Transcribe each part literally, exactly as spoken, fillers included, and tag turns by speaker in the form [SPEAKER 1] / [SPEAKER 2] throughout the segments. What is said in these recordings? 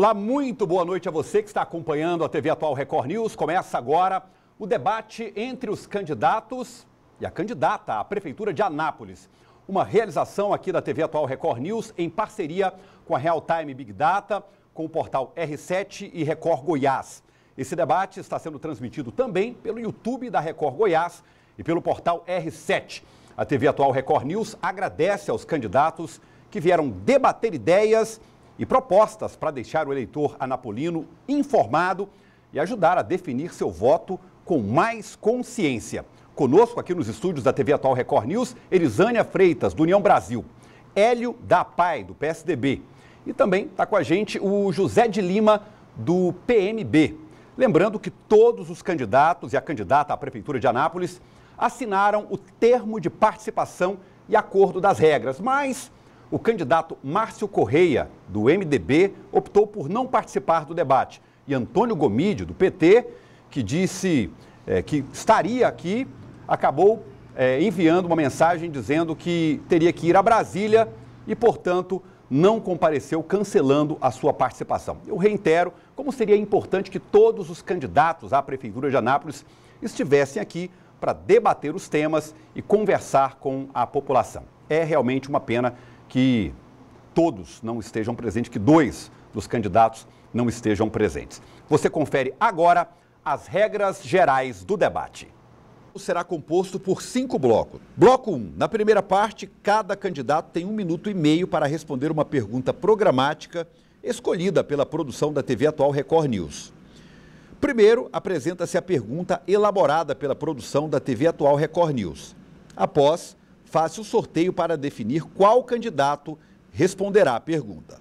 [SPEAKER 1] Olá, muito boa noite a você que está acompanhando a T V Atual Record News. Começa agora o debate entre os candidatos e a candidata à Prefeitura de Anápolis. Uma realização aqui da T V Atual Record News em parceria com a Real Time Big Data, com o portal R sete e Record Goiás. Esse debate está sendo transmitido também pelo YouTube da Record Goiás e pelo portal R sete. A T V Atual Record News agradece aos candidatos que vieram debater ideias e propostas para deixar o eleitor anapolino informado e ajudar a definir seu voto com mais consciência. Conosco aqui nos estúdios da T V Atual Record News, Elisânia Freitas, do União Brasil, Hélio da Pai, do P S D B, e também está com a gente o José de Lima, do P M B. Lembrando que todos os candidatos e a candidata à Prefeitura de Anápolis assinaram o termo de participação e acordo das regras, mas o candidato Márcio Correia, do M D B, optou por não participar do debate. E Antônio Gomide, do P T, que disse é, que estaria aqui, acabou é, enviando uma mensagem dizendo que teria que ir a Brasília e, portanto, não compareceu, cancelando a sua participação. Eu reitero como seria importante que todos os candidatos à Prefeitura de Anápolis estivessem aqui para debater os temas e conversar com a população. É realmente uma pena que todos não estejam presentes, que dois dos candidatos não estejam presentes. Você confere agora as regras gerais do debate. Será composto por cinco blocos. Bloco um. Na primeira parte, cada candidato tem um minuto e meio para responder uma pergunta programática escolhida pela produção da T V Atual Record News. Primeiro, apresenta-se a pergunta elaborada pela produção da T V Atual Record News. Após, faz o sorteio para definir qual candidato responderá a pergunta.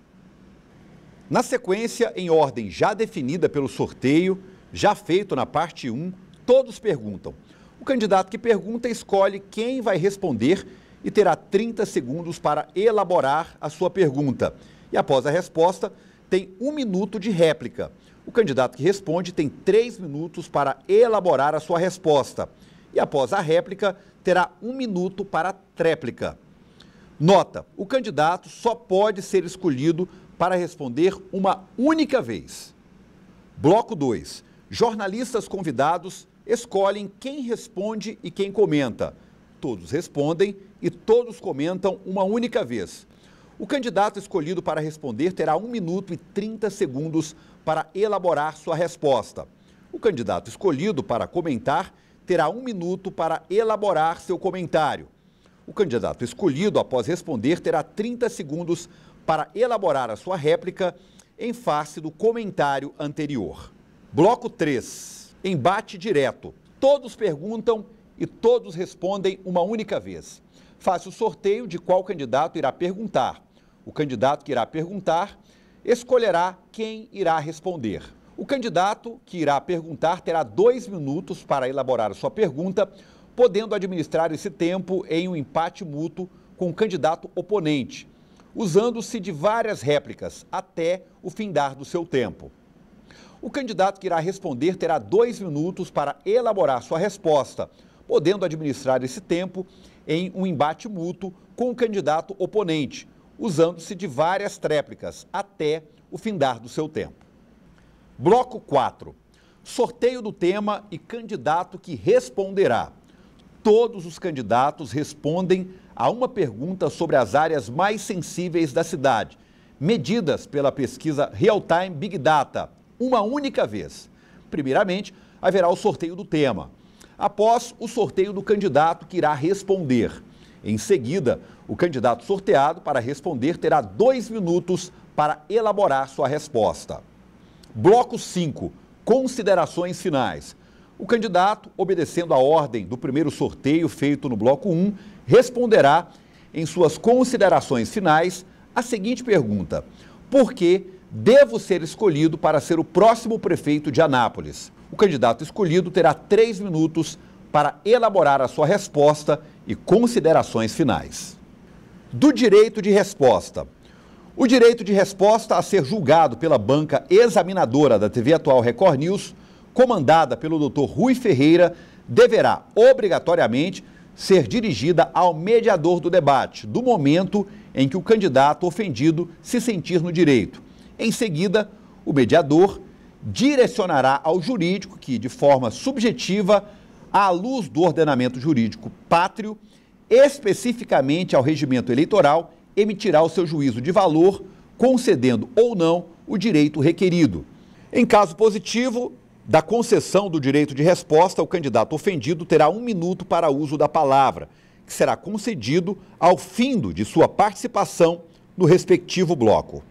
[SPEAKER 1] Na sequência, em ordem já definida pelo sorteio, já feito na parte um, todos perguntam. O candidato que pergunta escolhe quem vai responder e terá trinta segundos para elaborar a sua pergunta. E após a resposta, tem um minuto de réplica. O candidato que responde tem três minutos para elaborar a sua resposta. E após a réplica, terá um minuto para a tréplica. Nota: o candidato só pode ser escolhido para responder uma única vez. Bloco dois. Jornalistas convidados escolhem quem responde e quem comenta. Todos respondem e todos comentam uma única vez. O candidato escolhido para responder terá um minuto e trinta segundos para elaborar sua resposta. O candidato escolhido para comentar terá um minuto para elaborar seu comentário. O candidato escolhido após responder terá trinta segundos para elaborar a sua réplica em face do comentário anterior. Bloco três. Embate direto. Todos perguntam e todos respondem uma única vez. Faça o sorteio de qual candidato irá perguntar. O candidato que irá perguntar escolherá quem irá responder. O candidato que irá perguntar terá dois minutos para elaborar a sua pergunta, podendo administrar esse tempo em um empate mútuo com o candidato oponente, usando-se de várias réplicas até o findar do seu tempo. O candidato que irá responder terá dois minutos para elaborar sua resposta, podendo administrar esse tempo em um embate mútuo com o candidato oponente, usando-se de várias tréplicas até o findar do seu tempo. Bloco quatro. Sorteio do tema e candidato que responderá. Todos os candidatos respondem a uma pergunta sobre as áreas mais sensíveis da cidade, medidas pela pesquisa Real Time Big Data, uma única vez. Primeiramente, haverá o sorteio do tema. Após, o sorteio do candidato que irá responder. Em seguida, o candidato sorteado para responder terá dois minutos para elaborar sua resposta. Bloco cinco. Considerações finais. O candidato, obedecendo a ordem do primeiro sorteio feito no bloco um, responderá em suas considerações finais a seguinte pergunta: por que devo ser escolhido para ser o próximo prefeito de Anápolis? O candidato escolhido terá três minutos para elaborar a sua resposta e considerações finais. Do direito de resposta. O direito de resposta a ser julgado pela banca examinadora da T V Atual Record News, comandada pelo doutor Rui Ferreira, deverá obrigatoriamente ser dirigida ao mediador do debate, do momento em que o candidato ofendido se sentir no direito. Em seguida,
[SPEAKER 2] O mediador direcionará ao jurídico que, de forma subjetiva, à luz do ordenamento jurídico pátrio, especificamente ao regimento eleitoral, emitirá o seu juízo de valor, concedendo ou não o direito requerido. Em caso positivo da concessão do direito de resposta, o candidato ofendido terá um minuto para uso da palavra, que será concedido ao findo de sua participação no respectivo bloco.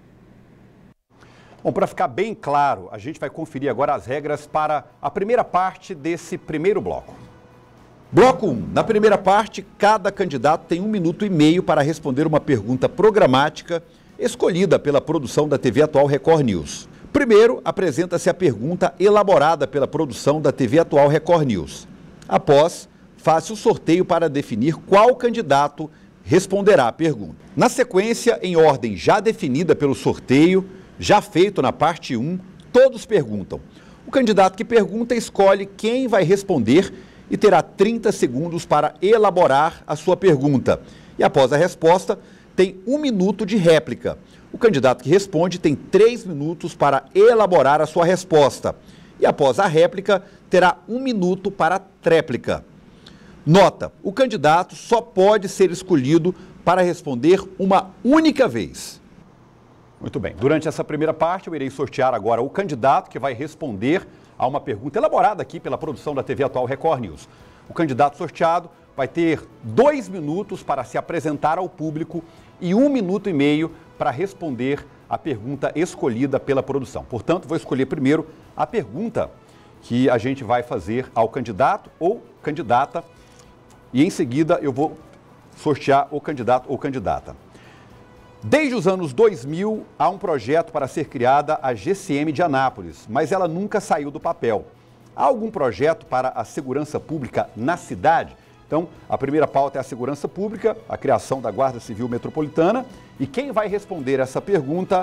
[SPEAKER 1] Bom, para ficar bem claro, a gente vai conferir agora as regras para a primeira parte desse primeiro bloco.
[SPEAKER 2] Bloco um. Na primeira parte, cada candidato tem um minuto e meio para responder uma pergunta programática escolhida pela produção da T V Atual Record News. Primeiro, apresenta-se a pergunta elaborada pela produção da T V Atual Record News. Após, faça o sorteio para definir qual candidato responderá a pergunta. Na sequência, em ordem já definida pelo sorteio, já feito na parte um, todos perguntam. O candidato que pergunta escolhe quem vai responder e terá trinta segundos para elaborar a sua pergunta. E após a resposta, tem um minuto de réplica. O candidato que responde tem três minutos para elaborar a sua resposta. E após a réplica, terá um minuto para a tréplica. Nota: o candidato só pode ser escolhido para responder uma única vez.
[SPEAKER 1] Muito bem. Durante essa primeira parte, eu irei sortear agora o candidato que vai responder a uma pergunta elaborada aqui pela produção da T V Atual Record News. O candidato sorteado vai ter dois minutos para se apresentar ao público e um minuto e meio para responder a pergunta escolhida pela produção. Portanto, vou escolher primeiro a pergunta que a gente vai fazer ao candidato ou candidata e em seguida eu vou sortear o candidato ou candidata. Desde os anos dois mil, há um projeto para ser criada a G C M de Anápolis, mas ela nunca saiu do papel. Há algum projeto para a segurança pública na cidade? Então, a primeira pauta é a segurança pública, a criação da Guarda Civil Metropolitana. E quem vai responder essa pergunta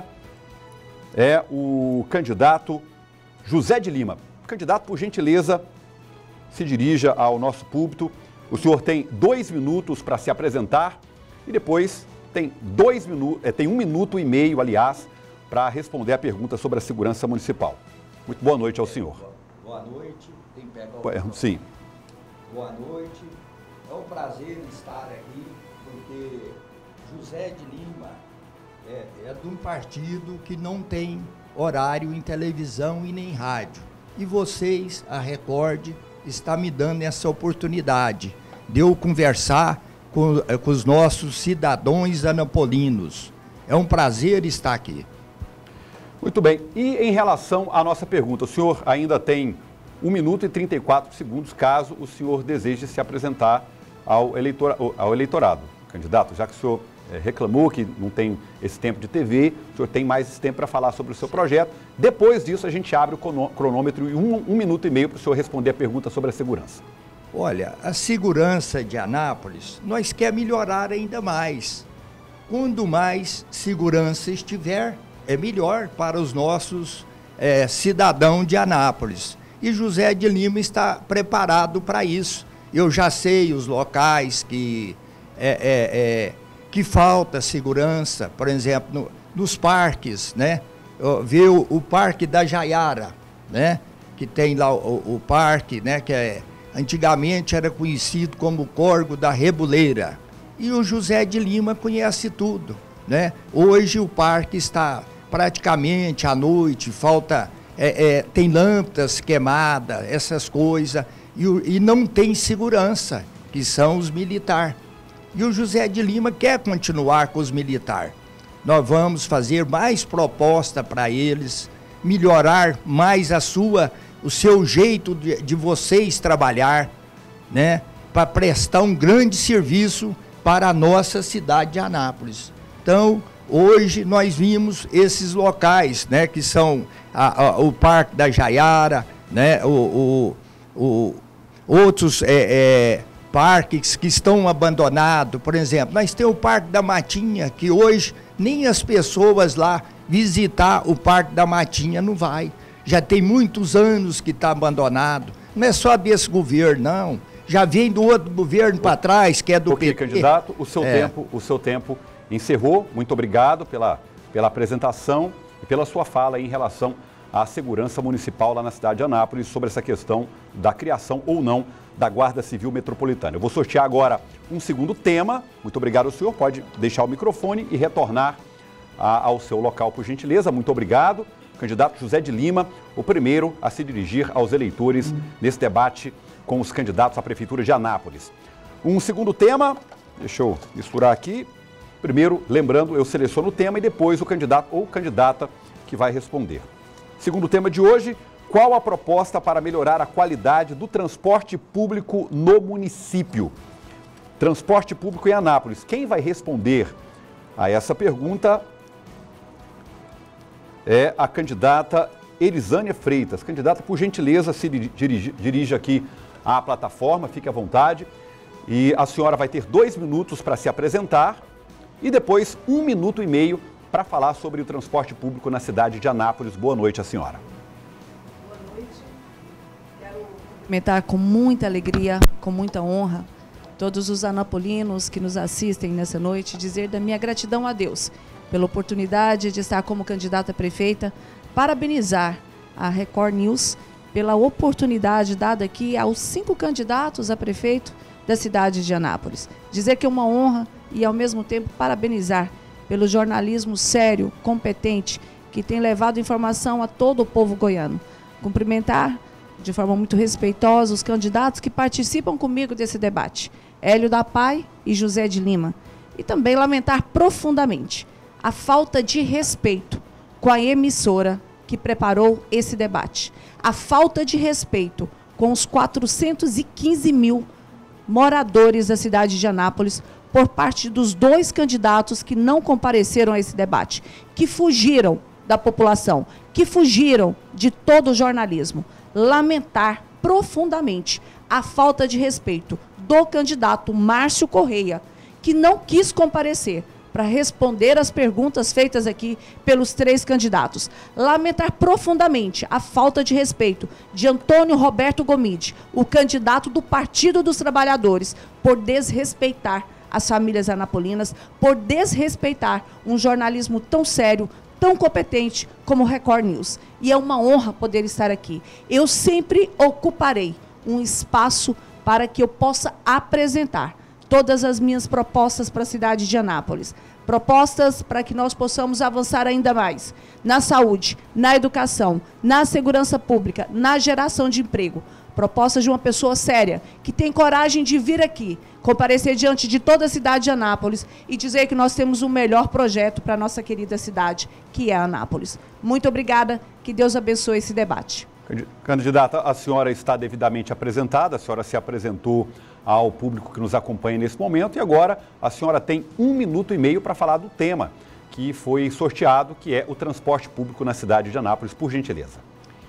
[SPEAKER 1] é o candidato José de Lima. Candidato, por gentileza, se dirija ao nosso púlpito. O senhor tem dois minutos para se apresentar e depois tem, dois minu é, tem um minuto e meio, aliás, para responder a pergunta sobre a segurança municipal. Muito boa noite ao senhor.
[SPEAKER 3] Boa noite. Tem pé
[SPEAKER 1] pra... Sim.
[SPEAKER 3] Boa noite. É um prazer estar aqui, porque José de Lima é, é de um partido que não tem horário em televisão e nem rádio. E vocês, a Record, está me dando essa oportunidade de eu conversar com, com os nossos cidadãos anapolinos. É um prazer estar aqui.
[SPEAKER 1] Muito bem. E em relação à nossa pergunta, o senhor ainda tem um minuto e trinta e quatro segundos, caso o senhor deseje se apresentar ao, eleitora, ao eleitorado. Candidato, já que o senhor é, reclamou que não tem esse tempo de T V, o senhor tem mais esse tempo para falar sobre o seu projeto. Depois disso, a gente abre o cronômetro e um, um minuto e meio para o senhor responder a pergunta sobre a segurança.
[SPEAKER 3] Olha, a segurança de Anápolis, nós quer melhorar ainda mais. Quando mais segurança estiver, é melhor para os nossos é, cidadãos de Anápolis. E José de Lima está preparado para isso. Eu já sei os locais que, é, é, é, que falta segurança, por exemplo, no, nos parques, né? Ver o, o Parque da Jaiara, né? Que tem lá o, o parque, né? Que é, antigamente era conhecido como o Corgo da Reboleira. E o José de Lima conhece tudo, né? Hoje o parque está praticamente à noite, falta, é, é, tem lâmpadas queimadas, essas coisas, e, e não tem segurança, que são os militares. E o José de Lima quer continuar com os militares. Nós vamos fazer mais proposta para eles, melhorar mais a sua, o seu jeito de, de vocês trabalhar, né? Para prestar um grande serviço para a nossa cidade de Anápolis. Então, hoje nós vimos esses locais, né, que são a, a, o Parque da Jaiara, né, o, o, o, outros é, é, parques que estão abandonados. Por exemplo, nós temos o Parque da Matinha, que hoje nem as pessoas lá visitar o Parque da Matinha não vai. Já tem muitos anos que está abandonado. Não é só desse governo, não. Já vem do outro governo para trás, que é do
[SPEAKER 1] P T. Candidato, o seu
[SPEAKER 3] é.
[SPEAKER 1] tempo, o seu tempo encerrou. Muito obrigado pela, pela apresentação e pela sua fala em relação à segurança municipal lá na cidade de Anápolis sobre essa questão da criação ou não da Guarda Civil Metropolitana. Eu vou sortear agora um segundo tema. Muito obrigado ao senhor. Pode deixar o microfone e retornar a, ao seu local, por gentileza. Muito obrigado. Candidato José de Lima, o primeiro a se dirigir aos eleitores nesse debate com os candidatos à Prefeitura de Anápolis. Um segundo tema, deixa eu misturar aqui. Primeiro, lembrando, eu seleciono o tema e depois o candidato ou candidata que vai responder. Segundo tema de hoje, qual a proposta para melhorar a qualidade do transporte público no município? Transporte público em Anápolis. Quem vai responder a essa pergunta é a candidata Elisânia Freitas. Candidata, por gentileza, se dirige, dirige aqui à plataforma, fique à vontade. E a senhora vai ter dois minutos para se apresentar e depois um minuto e meio para falar sobre o transporte público na cidade de Anápolis. Boa noite, a senhora.
[SPEAKER 4] Boa noite. Quero cumprimentar com muita alegria, com muita honra, todos os anapolinos que nos assistem nessa noite, dizer da minha gratidão a Deus pela oportunidade de estar como candidata a prefeita, parabenizar a Record News pela oportunidade dada aqui aos cinco candidatos a prefeito da cidade de Anápolis. Dizer que é uma honra e, ao mesmo tempo, parabenizar pelo jornalismo sério, competente, que tem levado informação a todo o povo goiano. Cumprimentar de forma muito respeitosa os candidatos que participam comigo desse debate, Hélio da Pai e José de Lima. E também lamentar profundamente a falta de respeito com a emissora que preparou esse debate. A falta de respeito com os quatrocentos e quinze mil moradores da cidade de Anápolis por parte dos dois candidatos que não compareceram a esse debate, que fugiram da população, que fugiram de todo o jornalismo. Lamentar profundamente a falta de respeito do candidato Márcio Correia, que não quis comparecer para responder as perguntas feitas aqui pelos três candidatos. Lamentar profundamente a falta de respeito de Antônio Roberto Gomide, o candidato do Partido dos Trabalhadores, por desrespeitar as famílias anapolinas, por desrespeitar um jornalismo tão sério, tão competente como o Record News. E é uma honra poder estar aqui. Eu sempre ocuparei um espaço para que eu possa apresentar todas as minhas propostas para a cidade de Anápolis. Propostas para que nós possamos avançar ainda mais na saúde, na educação, na segurança pública, na geração de emprego. Propostas de uma pessoa séria, que tem coragem de vir aqui, comparecer diante de toda a cidade de Anápolis e dizer que nós temos o melhor projeto para a nossa querida cidade, que é Anápolis. Muito obrigada, que Deus abençoe esse debate.
[SPEAKER 1] Candidata, a senhora está devidamente apresentada, a senhora se apresentou ao público que nos acompanha nesse momento e agora a senhora tem um minuto e meio para falar do tema que foi sorteado, que é o transporte público na cidade de Anápolis, por gentileza.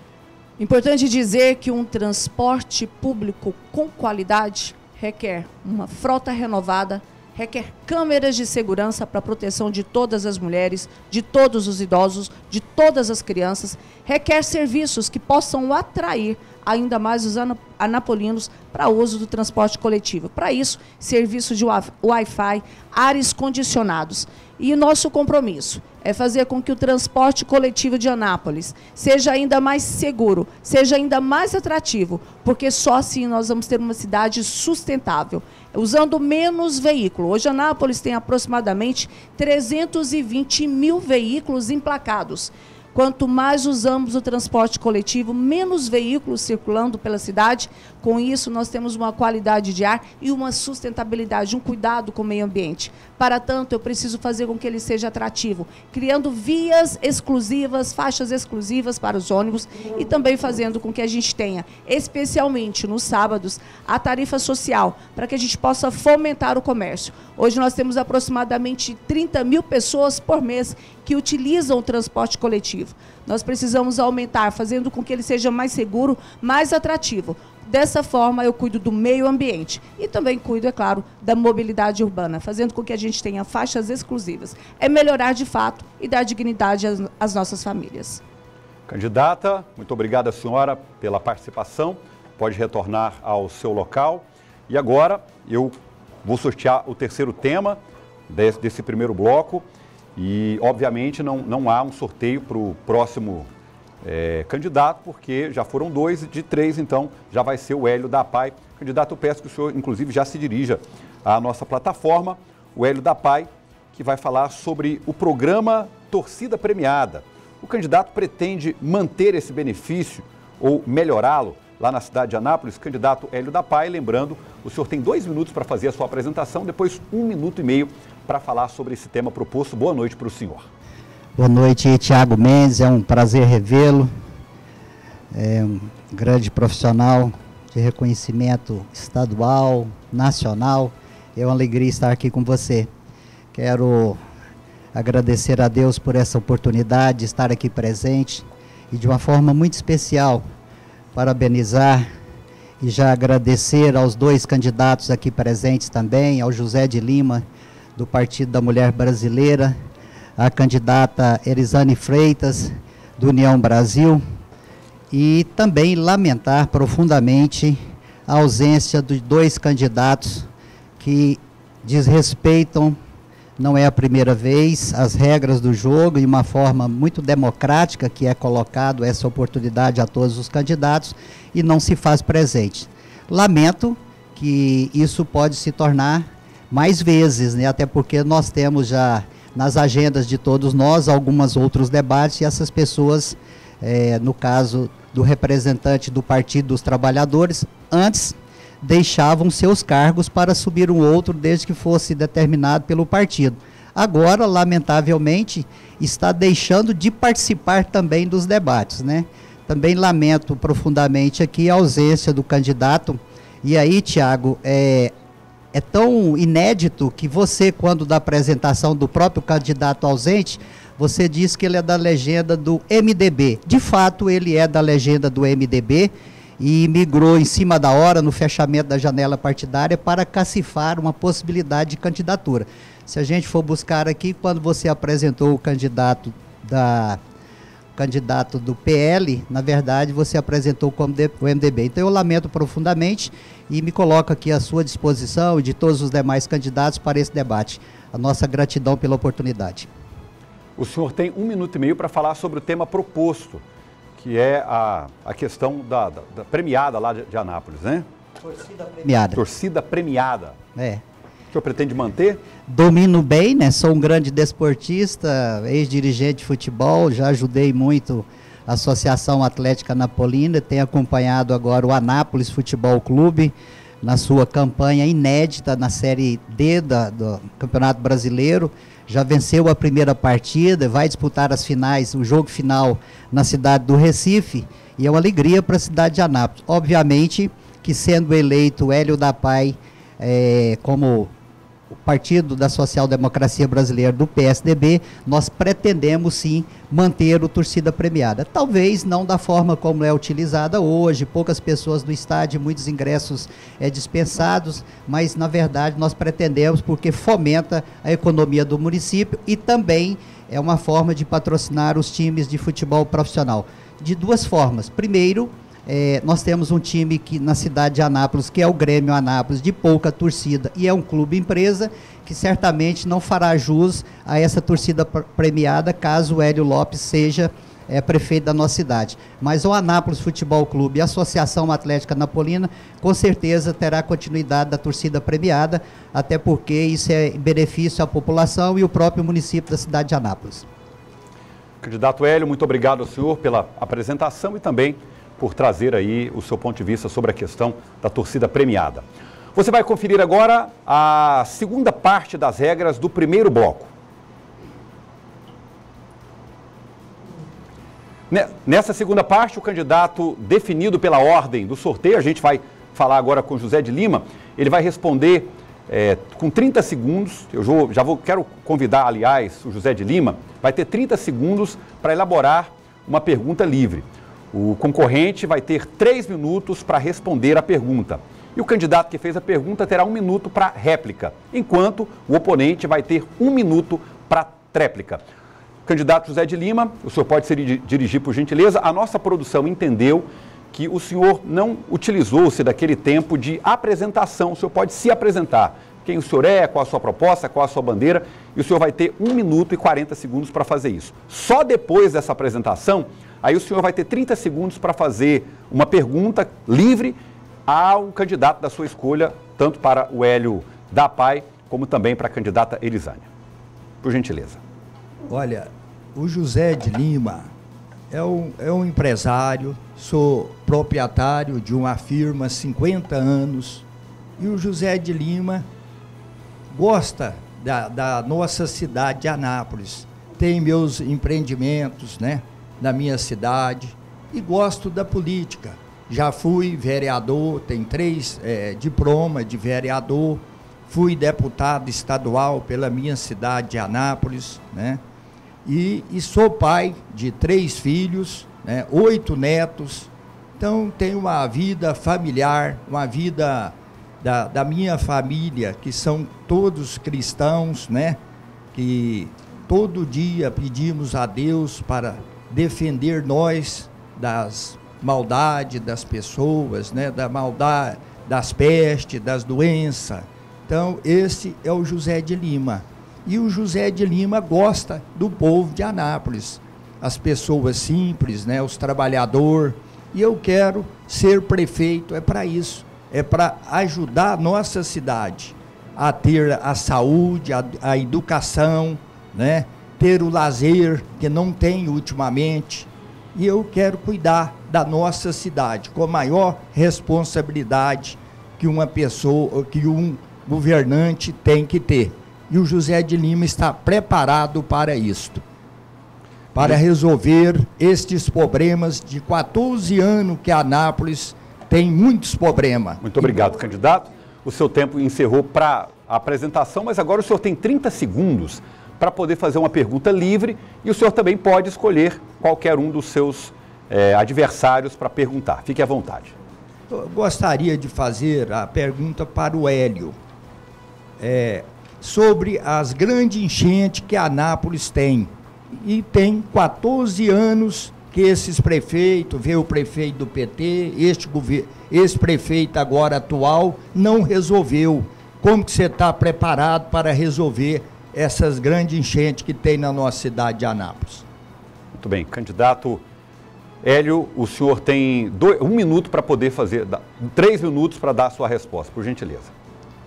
[SPEAKER 4] Importante dizer que um transporte público com qualidade requer uma frota renovada, requer câmeras de segurança para a proteção de todas as mulheres, de todos os idosos, de todas as crianças, requer serviços que possam atrair ainda mais os anapolinos para o uso do transporte coletivo. Para isso, serviço de Wi-Fi, ares condicionados. E o nosso compromisso é fazer com que o transporte coletivo de Anápolis seja ainda mais seguro, seja ainda mais atrativo, porque só assim nós vamos ter uma cidade sustentável, usando menos veículo. Hoje, Anápolis tem aproximadamente trezentos e vinte mil veículos emplacados. Quanto mais usamos o transporte coletivo, menos veículos circulando pela cidade. Com isso, nós temos uma qualidade de ar e uma sustentabilidade, um cuidado com o meio ambiente. Para tanto, eu preciso fazer com que ele seja atrativo, criando vias exclusivas, faixas exclusivas para os ônibus e também fazendo com que a gente tenha, especialmente nos sábados, a tarifa social, para que a gente possa fomentar o comércio. Hoje nós temos aproximadamente trinta mil pessoas por mês que utilizam o transporte coletivo. Nós precisamos aumentar, fazendo com que ele seja mais seguro, mais atrativo. Dessa forma, eu cuido do meio ambiente e também cuido, é claro, da mobilidade urbana, fazendo com que a gente tenha faixas exclusivas. É melhorar de fato e dar dignidade às, às nossas famílias.
[SPEAKER 1] Candidata, muito obrigada, senhora, pela participação. Pode retornar ao seu local. E agora eu vou sortear o terceiro tema desse, desse primeiro bloco. E, obviamente, não, não há um sorteio para o próximo é, candidato, porque já foram dois, de três, então já vai ser o Hélio da Pai. Candidato, eu peço que o senhor, inclusive, já se dirija à nossa plataforma, o Hélio da Pai, que vai falar sobre o programa Torcida Premiada. O candidato pretende manter esse benefício ou melhorá-lo lá na cidade de Anápolis. Candidato Hélio da Pai, lembrando, o senhor tem dois minutos para fazer a sua apresentação, depois um minuto e meio para falar sobre esse tema proposto. Boa noite para o senhor.
[SPEAKER 5] Boa noite, Tiago Mendes, é um prazer revê-lo, é um grande profissional de reconhecimento estadual, nacional, é uma alegria estar aqui com você. Quero agradecer a Deus por essa oportunidade de estar aqui presente e de uma forma muito especial parabenizar e já agradecer aos dois candidatos aqui presentes também, ao José de Lima, do Partido da Mulher Brasileira, a candidata Erizane Freitas, do União Brasil, e também lamentar profundamente a ausência dos dois candidatos que desrespeitam, não é a primeira vez, as regras do jogo, de uma forma muito democrática, que é colocado essa oportunidade a todos os candidatos, e não se faz presente. Lamento que isso pode se tornar mais vezes, né? Até porque nós temos já nas agendas de todos nós alguns outros debates, e essas pessoas, é, no caso do representante do Partido dos Trabalhadores, antes deixavam seus cargos para subir um outro, desde que fosse determinado pelo partido. Agora, lamentavelmente, está deixando de participar também dos debates, né? Também lamento profundamente aqui a ausência do candidato. E aí, Tiago, é, é tão inédito que você, quando da apresentação do próprio candidato ausente, você diz que ele é da legenda do M D B. De fato, ele é da legenda do M D B, e migrou em cima da hora, no fechamento da janela partidária, para cacifar uma possibilidade de candidatura. Se a gente for buscar aqui, quando você apresentou o candidato, da, o candidato do P L, na verdade, você apresentou como de, o M D B. Então, eu lamento profundamente e me coloco aqui à sua disposição e de todos os demais candidatos para esse debate. A nossa gratidão pela oportunidade.
[SPEAKER 1] O senhor tem um minuto e meio para falar sobre o tema proposto, que é a, a questão da, da, da premiada lá de, de Anápolis, né?
[SPEAKER 5] Torcida premiada.
[SPEAKER 1] Torcida premiada.
[SPEAKER 5] É.
[SPEAKER 1] O senhor pretende manter?
[SPEAKER 5] Domino bem, né? Sou um grande desportista, ex-dirigente de futebol, já ajudei muito a Associação Atlética Anapolina, tenho acompanhado agora o Anápolis Futebol Clube na sua campanha inédita na Série D da, do Campeonato Brasileiro. Já venceu a primeira partida, vai disputar as finais, o jogo final na cidade do Recife, e é uma alegria para a cidade de Anápolis. Obviamente que, sendo eleito Hélio da Pai é, como o Partido da Social Democracia Brasileira, do P S D B, nós pretendemos sim manter o Torcida Premiada. Talvez não da forma como é utilizada hoje, poucas pessoas no estádio, muitos ingressos é, dispensados, mas na verdade nós pretendemos, porque fomenta a economia do município e também é uma forma de patrocinar os times de futebol profissional. De duas formas. Primeiro, É, nós temos um time que, na cidade de Anápolis, que é o Grêmio Anápolis, de pouca torcida, e é um clube empresa, que certamente não fará jus a essa torcida premiada, caso o Hélio Lopes seja é, prefeito da nossa cidade. Mas o Anápolis Futebol Clube e a Associação Atlética Anapolina, com certeza terá continuidade da torcida premiada, até porque isso é em benefício à população e o próprio município da cidade de Anápolis.
[SPEAKER 1] Candidato Hélio, muito obrigado ao senhor pela apresentação e também por trazer aí o seu ponto de vista sobre a questão da torcida premiada. Você vai conferir agora a segunda parte das regras do primeiro bloco. Nessa segunda parte, o candidato definido pela ordem do sorteio, a gente vai falar agora com José de Lima, ele vai responder é, com trinta segundos, eu já vou, quero convidar, aliás, o José de Lima, vai ter trinta segundos para elaborar uma pergunta livre. O concorrente vai ter três minutos para responder a pergunta. E o candidato que fez a pergunta terá um minuto para réplica, enquanto o oponente vai ter um minuto para tréplica. Candidato José de Lima, o senhor pode se dirigir por gentileza. A nossa produção entendeu que o senhor não utilizou-se daquele tempo de apresentação. O senhor pode se apresentar. Quem o senhor é, qual a sua proposta, qual a sua bandeira. E o senhor vai ter um minuto e quarenta segundos para fazer isso. Só depois dessa apresentação, Aí o senhor vai ter trinta segundos para fazer uma pergunta livre ao candidato da sua escolha, tanto para o Hélio da P A I, como também para a candidata Elisânia. Por gentileza.
[SPEAKER 3] Olha, o José de Lima é um, é um empresário, sou proprietário de uma firma há cinquenta anos, e o José de Lima gosta da, da nossa cidade de Anápolis, tem meus empreendimentos, né, na minha cidade, e gosto da política. Já fui vereador, tenho três é, diplomas de vereador, fui deputado estadual pela minha cidade de Anápolis, né? E, e sou pai de três filhos, né? Oito netos. Então, tenho uma vida familiar, uma vida da, da minha família, que são todos cristãos, né? Que todo dia pedimos a Deus para defender nós das maldades das pessoas, né? Da maldade, das pestes, das doenças. Então, esse é o José de Lima. E o José de Lima gosta do povo de Anápolis, as pessoas simples, né, os trabalhadores. E eu quero ser prefeito, é para isso, é para ajudar a nossa cidade a ter a saúde, a, a educação, né, ter o lazer, que não tem ultimamente. E eu quero cuidar da nossa cidade com a maior responsabilidade que uma pessoa, que um governante tem que ter. E o José de Lima está preparado para isto, para resolver estes problemas de quatorze anos que Anápolis tem muitos problemas.
[SPEAKER 1] Muito obrigado, candidato. O seu tempo encerrou para a apresentação, mas agora o senhor tem trinta segundos para poder fazer uma pergunta livre, e o senhor também pode escolher qualquer um dos seus é, adversários para perguntar. Fique à vontade.
[SPEAKER 3] Eu gostaria de fazer a pergunta para o Hélio. É, sobre as grandes enchentes que Anápolis tem. E tem quatorze anos que esses prefeitos, veio o prefeito do P T, este, esse prefeito agora atual, não resolveu. Como que você está preparado para resolver essas grandes enchentes que tem na nossa cidade de Anápolis?
[SPEAKER 1] Muito bem. Candidato Hélio, o senhor tem dois, um minuto para poder fazer, três minutos para dar a sua resposta, por gentileza.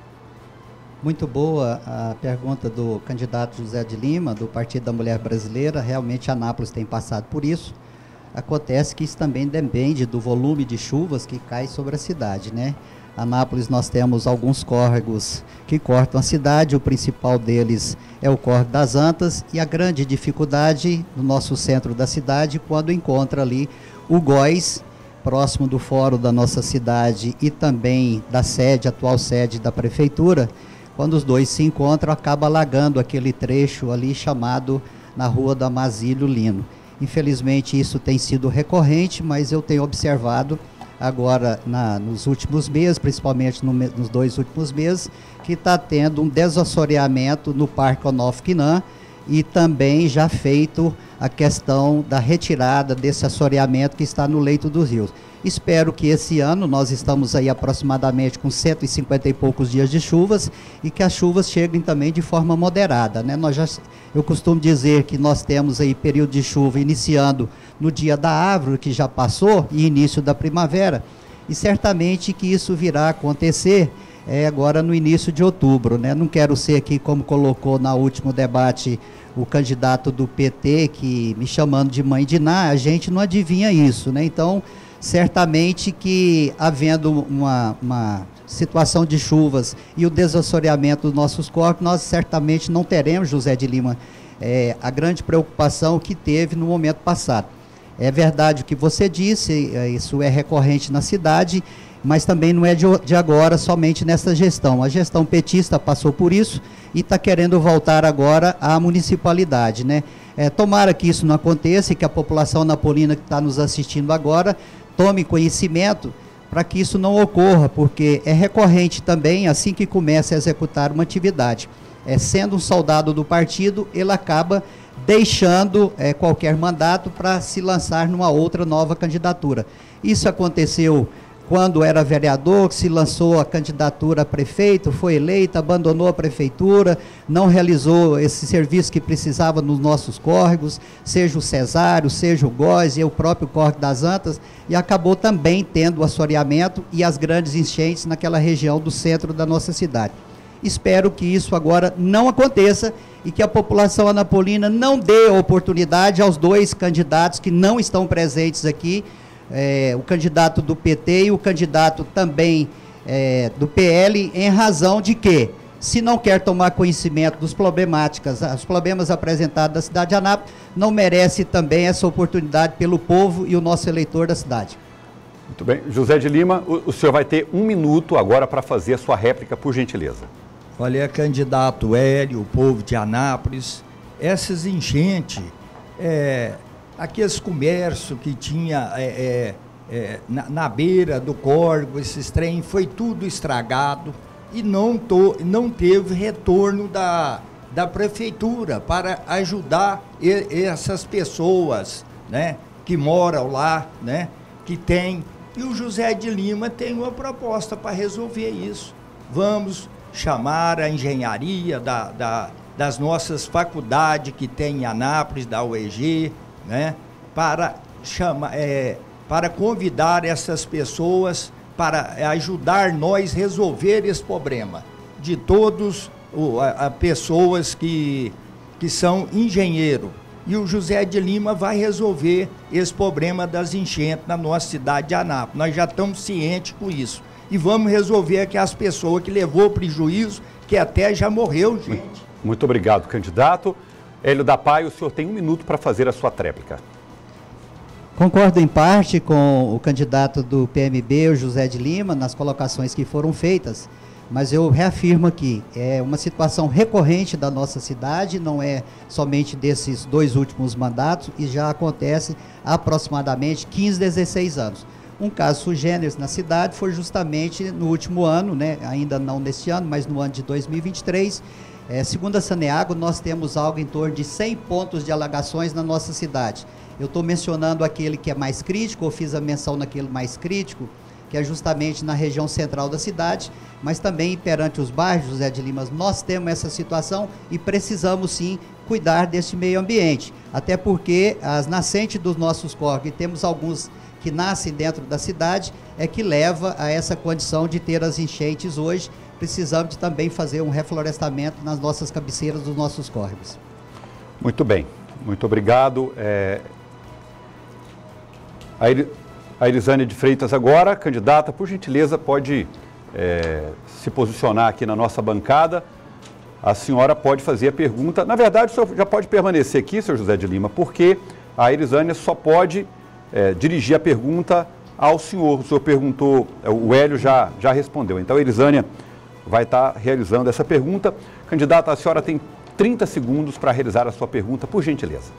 [SPEAKER 5] Muito boa a pergunta do candidato José de Lima, do Partido da Mulher Brasileira. Realmente Anápolis tem passado por isso. Acontece que isso também depende do volume de chuvas que cai sobre a cidade, né? Anápolis nós temos alguns córregos que cortam a cidade, o principal deles é o córrego das Antas, e a grande dificuldade no nosso centro da cidade, quando encontra ali o Góis, próximo do fórum da nossa cidade e também da sede, atual sede da prefeitura. Quando os dois se encontram, acaba alagando aquele trecho ali chamado na Rua do Amazílio Lino. Infelizmente isso tem sido recorrente, mas eu tenho observado agora na, nos últimos meses, principalmente no, nos dois últimos meses, que está tendo um desassoreamento no Parque Onofre Quinan, e também já feito a questão da retirada desse assoreamento que está no leito dos rios. Espero que esse ano, nós estamos aí aproximadamente com cento e cinquenta e poucos dias de chuvas, e que as chuvas cheguem também de forma moderada, né? Nós já, eu costumo dizer que nós temos aí período de chuva iniciando no dia da árvore, que já passou, e início da primavera, e certamente que isso virá a acontecer é, agora no início de outubro, né? Não quero ser aqui, como colocou no último debate o candidato do P T, que me chamando de mãe de Ná, a gente não adivinha isso, né? Então, certamente que havendo uma, uma situação de chuvas e o desassoreamento dos nossos corpos, nós certamente não teremos, José de Lima, é, a grande preocupação que teve no momento passado. É verdade o que você disse, isso é recorrente na cidade, mas também não é de, de agora, somente nessa gestão. A gestão petista passou por isso e está querendo voltar agora à municipalidade, né? É, tomara que isso não aconteça e que a população napolina que está nos assistindo agora tome conhecimento para que isso não ocorra, porque é recorrente também, assim que começa a executar uma atividade. É, sendo um soldado do partido, ele acaba deixando é, qualquer mandato para se lançar numa outra nova candidatura. Isso aconteceu quando era vereador, se lançou a candidatura a prefeito, foi eleito, abandonou a prefeitura, não realizou esse serviço que precisava nos nossos córregos, seja o Cesário, seja o Góis e o próprio Córrego das Antas, e acabou também tendo o assoreamento e as grandes enchentes naquela região do centro da nossa cidade. Espero que isso agora não aconteça e que a população anapolina não dê oportunidade aos dois candidatos que não estão presentes aqui, é, o candidato do P T e o candidato também é, do P L, em razão de que, se não quer tomar conhecimento dos problemáticas, os problemas apresentados da cidade de Anápolis, não merece também essa oportunidade pelo povo e o nosso eleitor da cidade.
[SPEAKER 1] Muito bem. José de Lima, o, o senhor vai ter um minuto agora para fazer a sua réplica, por gentileza.
[SPEAKER 3] Olha, candidato Hélio, o povo de Anápolis, essas enchentes, é, aqueles comércios que tinha é, é, é, na, na beira do córrego, esses trem, foi tudo estragado e não, to, não teve retorno da, da prefeitura para ajudar e, essas pessoas, né, que moram lá, né, que tem. E o José de Lima tem uma proposta para resolver isso. Vamos chamar a engenharia da, da, das nossas faculdades que tem em Anápolis, da U E G, né, para, chama, é, para convidar essas pessoas para ajudar nós a resolver esse problema de todos as pessoas que, que são engenheiros. E o José de Lima vai resolver esse problema das enchentes na nossa cidade de Anápolis. Nós já estamos cientes com isso. E vamos resolver aquelas pessoas que levou prejuízo, que até já morreu, gente.
[SPEAKER 1] Muito obrigado, candidato. Hélio da Pai, o senhor tem um minuto para fazer a sua tréplica.
[SPEAKER 5] Concordo em parte com o candidato do P M B, o José de Lima, nas colocações que foram feitas, mas eu reafirmo aqui, é uma situação recorrente da nossa cidade, não é somente desses dois últimos mandatos, e já acontece há aproximadamente quinze, dezesseis anos. Um caso sui generis na cidade foi justamente no último ano, né, ainda não neste ano, mas no ano de dois mil e vinte e três, é, segundo a Saneago, nós temos algo em torno de cem pontos de alagações na nossa cidade. Eu estou mencionando aquele que é mais crítico, eu fiz a menção naquele mais crítico, que é justamente na região central da cidade, mas também perante os bairros, José de Lima, nós temos essa situação e precisamos sim cuidar desse meio ambiente, até porque as nascentes dos nossos córregos, e temos alguns que nascem dentro da cidade, é que leva a essa condição de ter as enchentes hoje. Precisamos de também fazer um reflorestamento nas nossas cabeceiras dos nossos córregos.
[SPEAKER 1] Muito bem, muito obrigado. É... A Elisânia de Freitas agora, candidata, por gentileza, pode é, se posicionar aqui na nossa bancada. A senhora pode fazer a pergunta. Na verdade, o senhor já pode permanecer aqui, senhor José de Lima, porque a Elisânia só pode é, dirigir a pergunta ao senhor. O senhor perguntou, o Hélio já, já respondeu. Então, a Elisânia vai estar realizando essa pergunta. Candidata, a senhora tem trinta segundos para realizar a sua pergunta, por gentileza.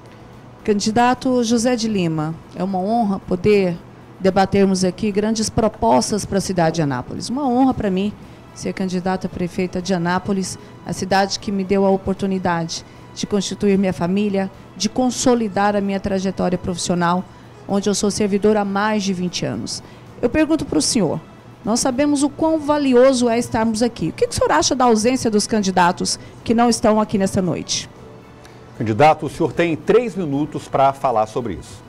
[SPEAKER 4] Candidato José de Lima, é uma honra poder debatermos aqui grandes propostas para a cidade de Anápolis. Uma honra para mim ser candidata a prefeita de Anápolis, a cidade que me deu a oportunidade de constituir minha família, de consolidar a minha trajetória profissional, onde eu sou servidora há mais de vinte anos. Eu pergunto para o senhor, nós sabemos o quão valioso é estarmos aqui. O que o senhor acha da ausência dos candidatos que não estão aqui nessa noite?
[SPEAKER 1] Candidato, o senhor tem três minutos para falar sobre isso.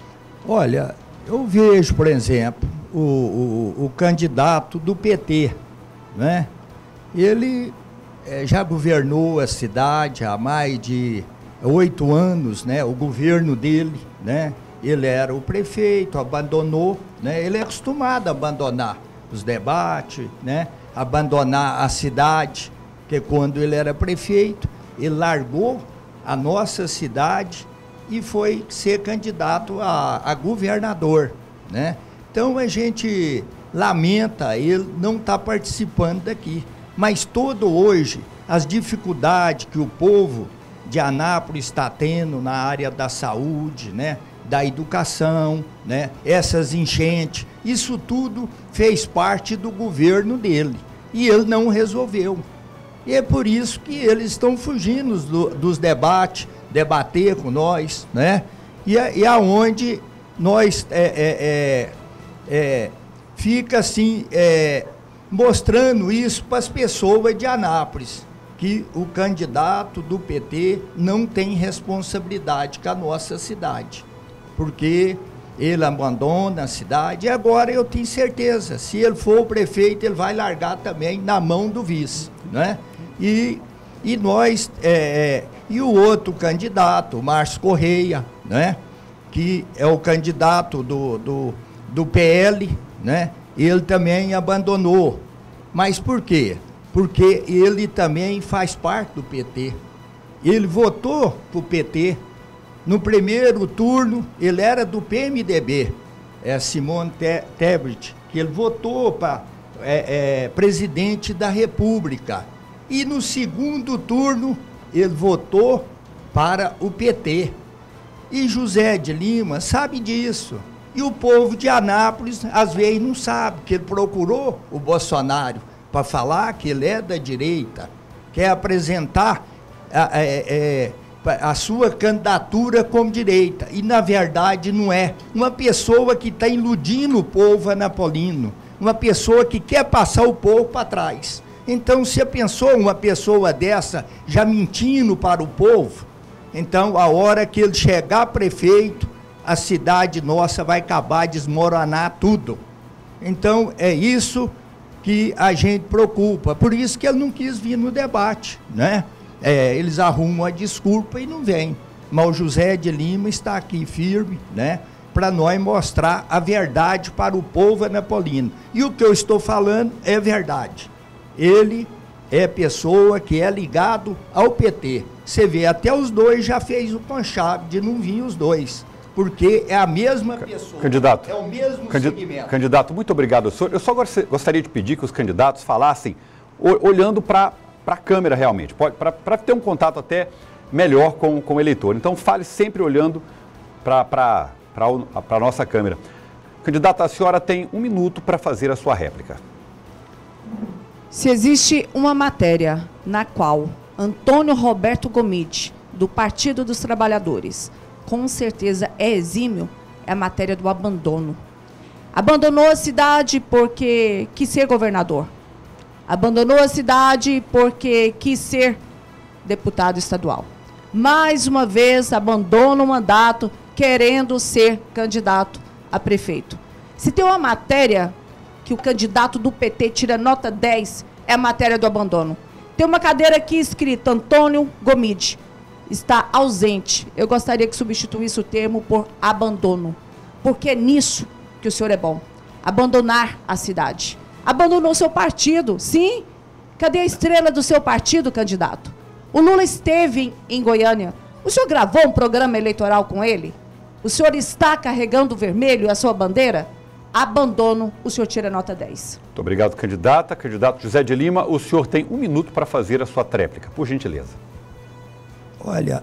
[SPEAKER 3] Olha, eu vejo, por exemplo, o, o, o candidato do P T, né? Ele é, já governou a cidade há mais de oito anos, né? O governo dele, né? Ele era o prefeito, abandonou, né? Ele é acostumado a abandonar os debates, né? Abandonar a cidade, que quando ele era prefeito, ele largou a nossa cidade e foi ser candidato a, a governador, né? Então a gente lamenta ele não estar tá participando daqui, mas todo hoje as dificuldades que o povo de Anápolis está tendo na área da saúde, né? Da educação, né? Essas enchentes, isso tudo fez parte do governo dele e ele não resolveu. E é por isso que eles estão fugindo do, dos debates, debater com nós, né? E, e aonde nós é, é, é, é, fica assim, é, mostrando isso para as pessoas de Anápolis, que o candidato do P T não tem responsabilidade com a nossa cidade, porque ele abandona a cidade, e agora eu tenho certeza, se ele for o prefeito, ele vai largar também na mão do vice, né? E, e nós, é, e o outro candidato, o Márcio Correia, né? Que é o candidato do, do, do P L, né? Ele também abandonou. Mas por quê? Porque ele também faz parte do P T. Ele votou para o P T. No primeiro turno, ele era do P M D B, é Simone Tebet, que ele votou para é, é, presidente da República. E no segundo turno, ele votou para o P T. E José de Lima sabe disso. E o povo de Anápolis, às vezes, não sabe, que ele procurou o Bolsonaro para falar que ele é da direita, quer apresentar a, a, a, a sua candidatura como direita. E, na verdade, não é. Uma pessoa que está iludindo o povo anapolino, uma pessoa que quer passar o povo para trás. Então, se pensou uma pessoa dessa já mentindo para o povo, então, a hora que ele chegar prefeito, a cidade nossa vai acabar de desmoronar tudo. Então, é isso que a gente preocupa. Por isso que ele não quis vir no debate, né? É, eles arrumam a desculpa e não vêm. Mas o José de Lima está aqui firme, né? Para nós mostrar a verdade para o povo anapolino. E o que eu estou falando é verdade. Ele é pessoa que é ligado ao P T. Você vê, até os dois já fez o conchave de não vir os dois, porque é a mesma pessoa,
[SPEAKER 1] candidato,
[SPEAKER 3] é o mesmo
[SPEAKER 1] candid
[SPEAKER 3] segmento.
[SPEAKER 1] Candidato, muito obrigado, senhor. Eu só gostaria de pedir que os candidatos falassem olhando para a câmera realmente, para ter um contato até melhor com, com o eleitor. Então, fale sempre olhando para a nossa câmera. Candidato, a senhora tem um minuto para fazer a sua réplica.
[SPEAKER 4] Se existe uma matéria na qual Antônio Roberto Gomide, do Partido dos Trabalhadores, com certeza é exímio, é a matéria do abandono. Abandonou a cidade porque quis ser governador. Abandonou a cidade porque quis ser deputado estadual. Mais uma vez, abandona o mandato querendo ser candidato a prefeito. Se tem uma matéria que o candidato do P T tira nota dez, é a matéria do abandono. Tem uma cadeira aqui escrita Antônio Gomide. Está ausente. Eu gostaria que substituísse o termo por abandono. Porque é nisso que o senhor é bom. Abandonar a cidade. Abandonou seu partido, sim. Cadê a estrela do seu partido, candidato? O Lula esteve em Goiânia. O senhor gravou um programa eleitoral com ele? O senhor está carregando o vermelho, a sua bandeira? Abandono, o senhor tira nota dez.
[SPEAKER 1] Muito obrigado, candidata. Candidato José de Lima, o senhor tem um minuto para fazer a sua tréplica, por gentileza.
[SPEAKER 3] Olha,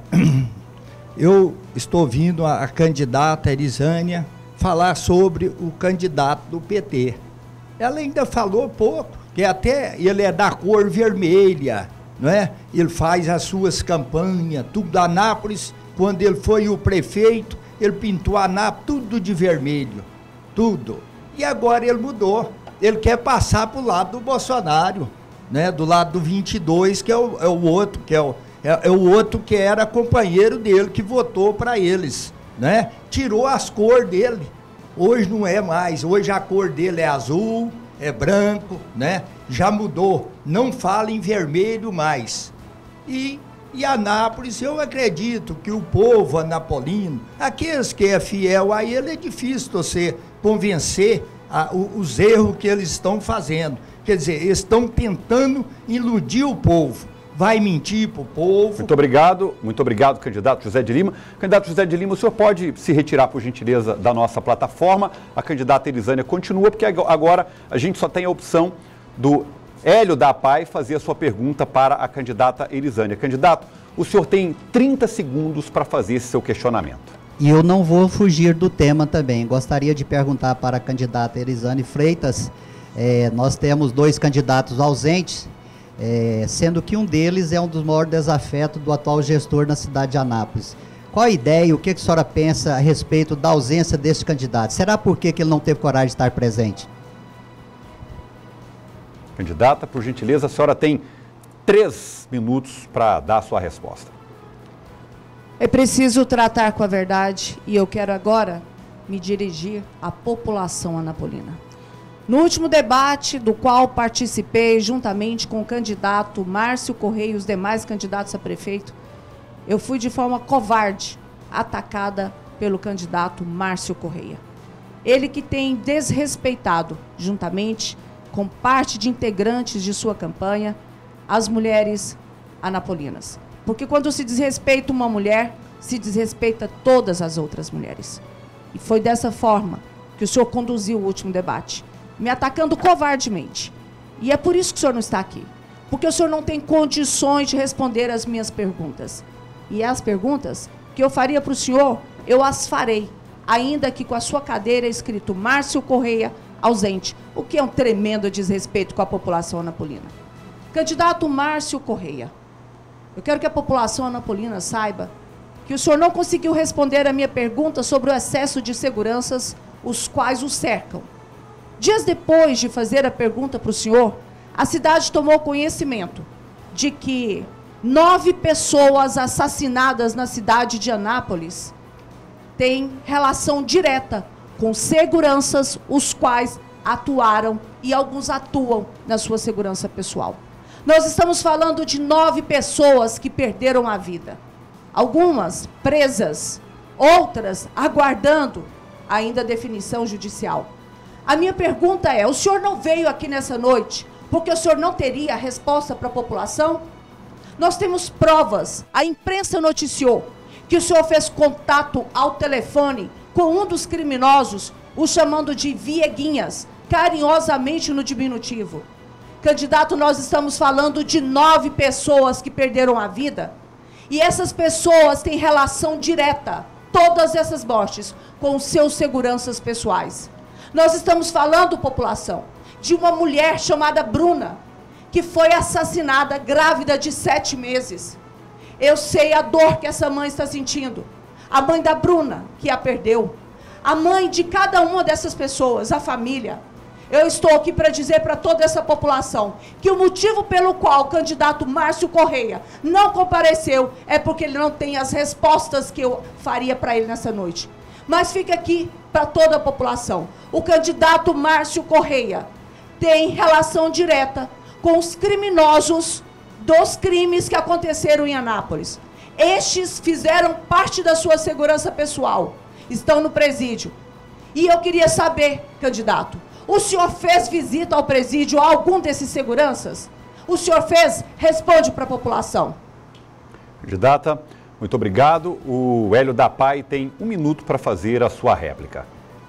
[SPEAKER 3] eu estou ouvindo a, a candidata Elisânia falar sobre o candidato do P T. Ela ainda falou pouco, que até ele é da cor vermelha, não é? Ele faz as suas campanhas, tudo. Anápolis, quando ele foi o prefeito, ele pintou Anápolis tudo de vermelho. Tudo. E agora ele mudou. Ele quer passar para o lado do Bolsonaro, né? Do lado do vinte e dois, que é o, é o outro, que é o, é, é o outro que era companheiro dele, que votou para eles, né? Tirou as cores dele. Hoje não é mais. Hoje a cor dele é azul, é branco, né? Já mudou. Não fala em vermelho mais. E E Anápolis, eu acredito que o povo anapolino, aqueles que é fiel a ele, é difícil você convencer a, os erros que eles estão fazendo. Quer dizer, eles estão tentando iludir o povo. Vai mentir para o povo.
[SPEAKER 1] Muito obrigado, muito obrigado, candidato José de Lima. Candidato José de Lima, o senhor pode se retirar, por gentileza, da nossa plataforma. A candidata Elisânia continua, porque agora a gente só tem a opção do Hélio da P A I fazer a sua pergunta para a candidata Elisânia. Candidato, o senhor tem trinta segundos para fazer esse seu questionamento.
[SPEAKER 5] E eu não vou fugir do tema também. Gostaria de perguntar para a candidata Elisânia Freitas. É, nós temos dois candidatos ausentes, é, sendo que um deles é um dos maiores desafetos do atual gestor na cidade de Anápolis. Qual a ideia e o que a senhora pensa a respeito da ausência desse candidato? Será por que ele não teve coragem de estar presente?
[SPEAKER 1] Candidata, por gentileza, a senhora tem três minutos para dar a sua resposta.
[SPEAKER 4] É preciso tratar com a verdade e eu quero agora me dirigir à população anapolina. No último debate, do qual participei juntamente com o candidato Márcio Correia e os demais candidatos a prefeito, eu fui de forma covarde atacada pelo candidato Márcio Correia. Ele que tem desrespeitado, juntamente com parte de integrantes de sua campanha, as mulheres anapolinas. Porque quando se desrespeita uma mulher, se desrespeita todas as outras mulheres. E foi dessa forma que o senhor conduziu o último debate, me atacando covardemente. E é por isso que o senhor não está aqui. Porque o senhor não tem condições de responder as minhas perguntas. E as perguntas que eu faria para o senhor, eu as farei, ainda que com a sua cadeira escrito Márcio Correia ausente, o que é um tremendo desrespeito com a população anapolina. Candidato Márcio Correia, eu quero que a população anapolina saiba que o senhor não conseguiu responder a minha pergunta sobre o excesso de seguranças, os quais o cercam. Dias depois de fazer a pergunta para o senhor, a cidade tomou conhecimento de que nove pessoas assassinadas na cidade de Anápolis têm relação direta com seguranças, os quais atuaram e alguns atuam na sua segurança pessoal. Nós estamos falando de nove pessoas que perderam a vida. Algumas presas, outras aguardando ainda a definição judicial. A minha pergunta é, o senhor não veio aqui nessa noite porque o senhor não teria a resposta para a população? Nós temos provas, a imprensa noticiou que o senhor fez contato ao telefone com um dos criminosos, o chamando de Vieguinhas, carinhosamente no diminutivo. Candidato, nós estamos falando de nove pessoas que perderam a vida, e essas pessoas têm relação direta, todas essas mortes, com seus seguranças pessoais. Nós estamos falando, população, de uma mulher chamada Bruna, que foi assassinada grávida de sete meses. Eu sei a dor que essa mãe está sentindo. A mãe da Bruna, que a perdeu. A mãe de cada uma dessas pessoas, a família. Eu estou aqui para dizer para toda essa população que o motivo pelo qual o candidato Márcio Correia não compareceu é porque ele não tem as respostas que eu faria para ele nessa noite. Mas fica aqui para toda a população. O candidato Márcio Correia tem relação direta com os criminosos dos crimes que aconteceram em Anápolis. Estes fizeram parte da sua segurança pessoal, estão no presídio. E eu queria saber, candidato, o senhor fez visita ao presídio a algum desses seguranças? O senhor fez? Responde para a população.
[SPEAKER 1] Candidata, muito obrigado. O Hélio da Pai tem um minuto para fazer a sua réplica.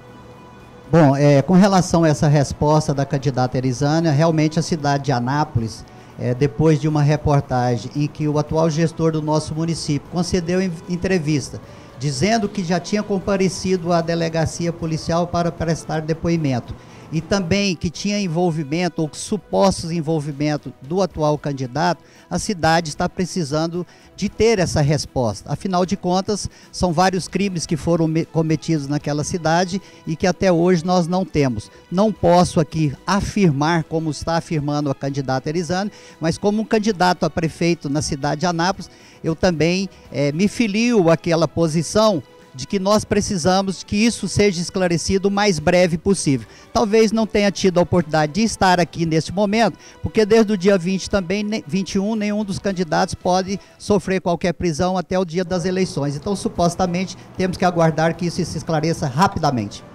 [SPEAKER 5] Bom, é, com relação a essa resposta da candidata Elisânia, realmente a cidade de Anápolis, é, depois de uma reportagem em que o atual gestor do nosso município concedeu em, entrevista, dizendo que já tinha comparecido à delegacia policial para prestar depoimento, e também que tinha envolvimento, ou supostos envolvimento do atual candidato, a cidade está precisando de ter essa resposta. Afinal de contas, são vários crimes que foram cometidos naquela cidade e que até hoje nós não temos. Não posso aqui afirmar, como está afirmando a candidata Elisânia, mas como um candidato a prefeito na cidade de Anápolis, eu também é, me filio àquela posição de que nós precisamos que isso seja esclarecido o mais breve possível. Talvez não tenha tido a oportunidade de estar aqui neste momento, porque desde o dia vinte também, vinte e um, nenhum dos candidatos pode sofrer qualquer prisão até o dia das eleições. Então, supostamente, temos que aguardar que isso se esclareça rapidamente.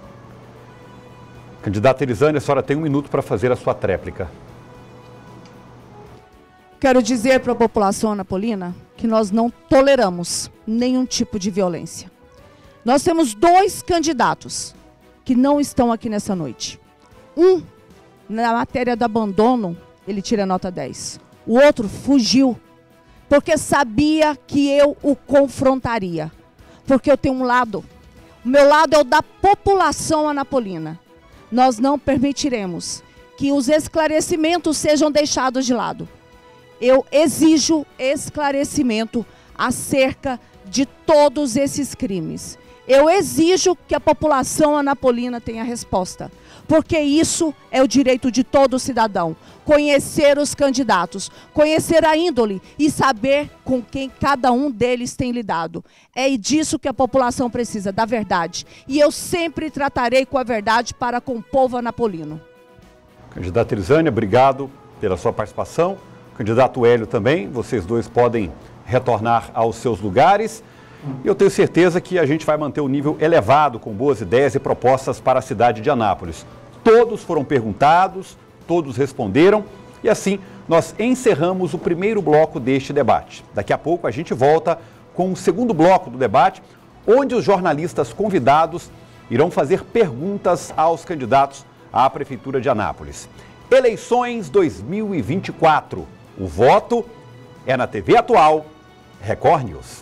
[SPEAKER 1] Candidata Elisânia, a senhora tem um minuto para fazer a sua tréplica.
[SPEAKER 4] Quero dizer para a população anapolina que nós não toleramos nenhum tipo de violência. Nós temos dois candidatos que não estão aqui nessa noite. Um, na matéria do abandono, ele tira nota dez. O outro fugiu, porque sabia que eu o confrontaria. Porque eu tenho um lado. O meu lado é o da população anapolina. Nós não permitiremos que os esclarecimentos sejam deixados de lado. Eu exijo esclarecimento acerca de todos esses crimes. Eu exijo que a população anapolina tenha resposta, porque isso é o direito de todo cidadão. Conhecer os candidatos, conhecer a índole e saber com quem cada um deles tem lidado. É disso que a população precisa, da verdade. E eu sempre tratarei com a verdade para com o povo anapolino.
[SPEAKER 1] Candidata Elisânia, obrigado pela sua participação. Candidato Hélio também, vocês dois podem retornar aos seus lugares. E eu tenho certeza que a gente vai manter o nível elevado com boas ideias e propostas para a cidade de Anápolis. Todos foram perguntados, todos responderam e assim nós encerramos o primeiro bloco deste debate. Daqui a pouco a gente volta com o segundo bloco do debate, onde os jornalistas convidados irão fazer perguntas aos candidatos à Prefeitura de Anápolis. Eleições dois mil e vinte e quatro. O voto é na T V Atual, Record News.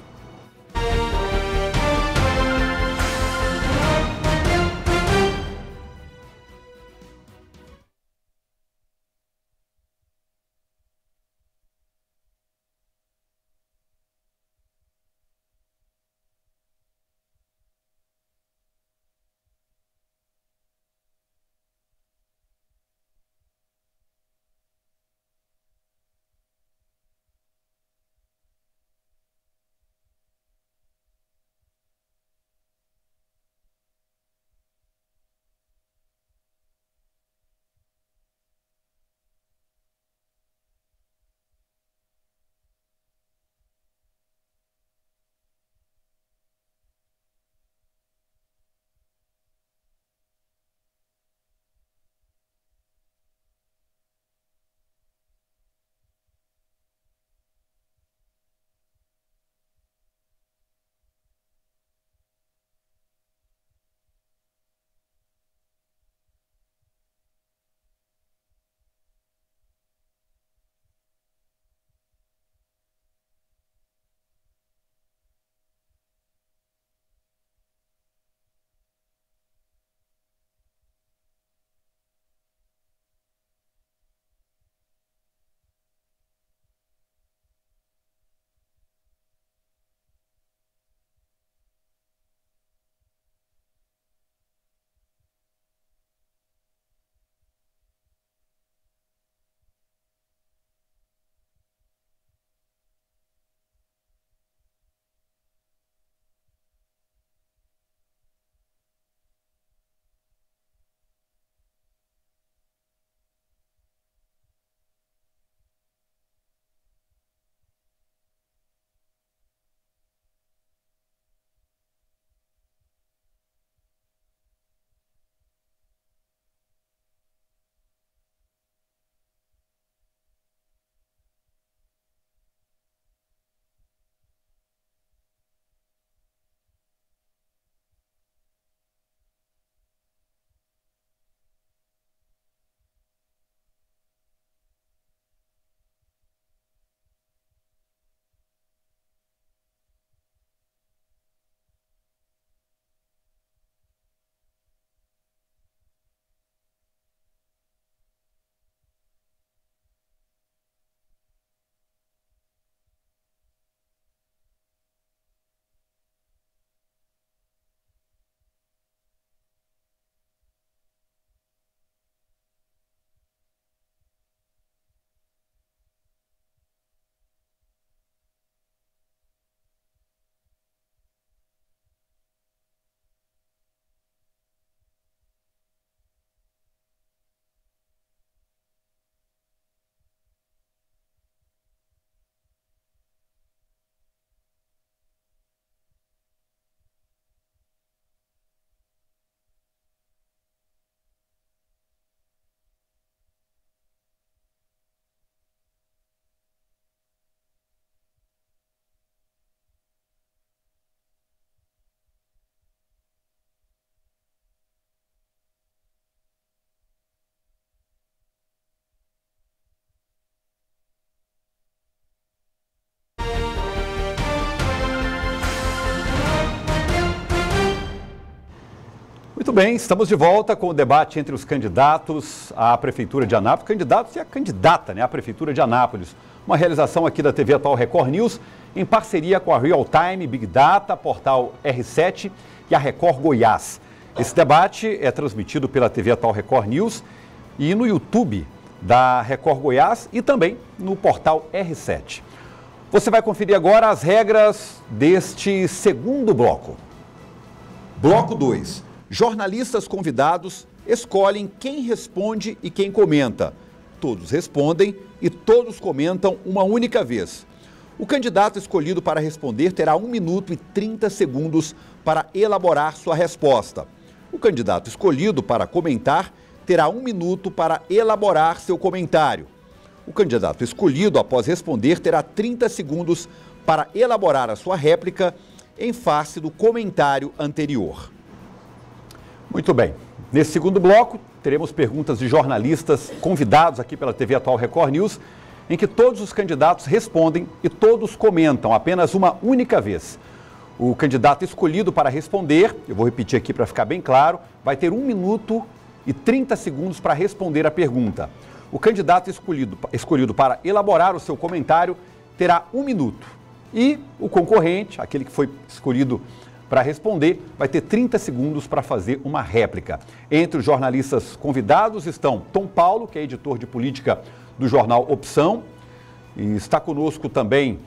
[SPEAKER 1] Muito bem, estamos de volta com o debate entre os candidatos à Prefeitura de Anápolis, candidatos e a candidata, né, à Prefeitura de Anápolis. Uma realização aqui da T V Atual Record News, em parceria com a Real Time, Big Data, Portal R sete e a Record Goiás. Esse debate é transmitido pela T V Atual Record News e no YouTube da Record Goiás e também no portal R sete. Você vai conferir agora as regras deste segundo bloco.
[SPEAKER 2] Bloco dois. Jornalistas convidados escolhem quem responde e quem comenta. Todos respondem e todos comentam uma única vez. O candidato escolhido para responder terá um minuto e trinta segundos para elaborar sua resposta. O candidato escolhido para comentar terá um minuto para elaborar seu comentário. O candidato escolhido após responder terá trinta segundos para elaborar a sua réplica em face do comentário anterior.
[SPEAKER 1] Muito bem. Nesse segundo bloco, teremos perguntas de jornalistas convidados aqui pela T V Atual Record News, em que todos os candidatos respondem e todos comentam apenas uma única vez. O candidato escolhido para responder, eu vou repetir aqui para ficar bem claro, vai ter um minuto e trinta segundos para responder a pergunta. O candidato escolhido, escolhido para elaborar o seu comentário terá um minuto. E o concorrente, aquele que foi escolhido para responder, vai ter trinta segundos para fazer uma réplica. Entre os jornalistas convidados estão Tom Paulo, que é editor de política do jornal Opção, e está conosco também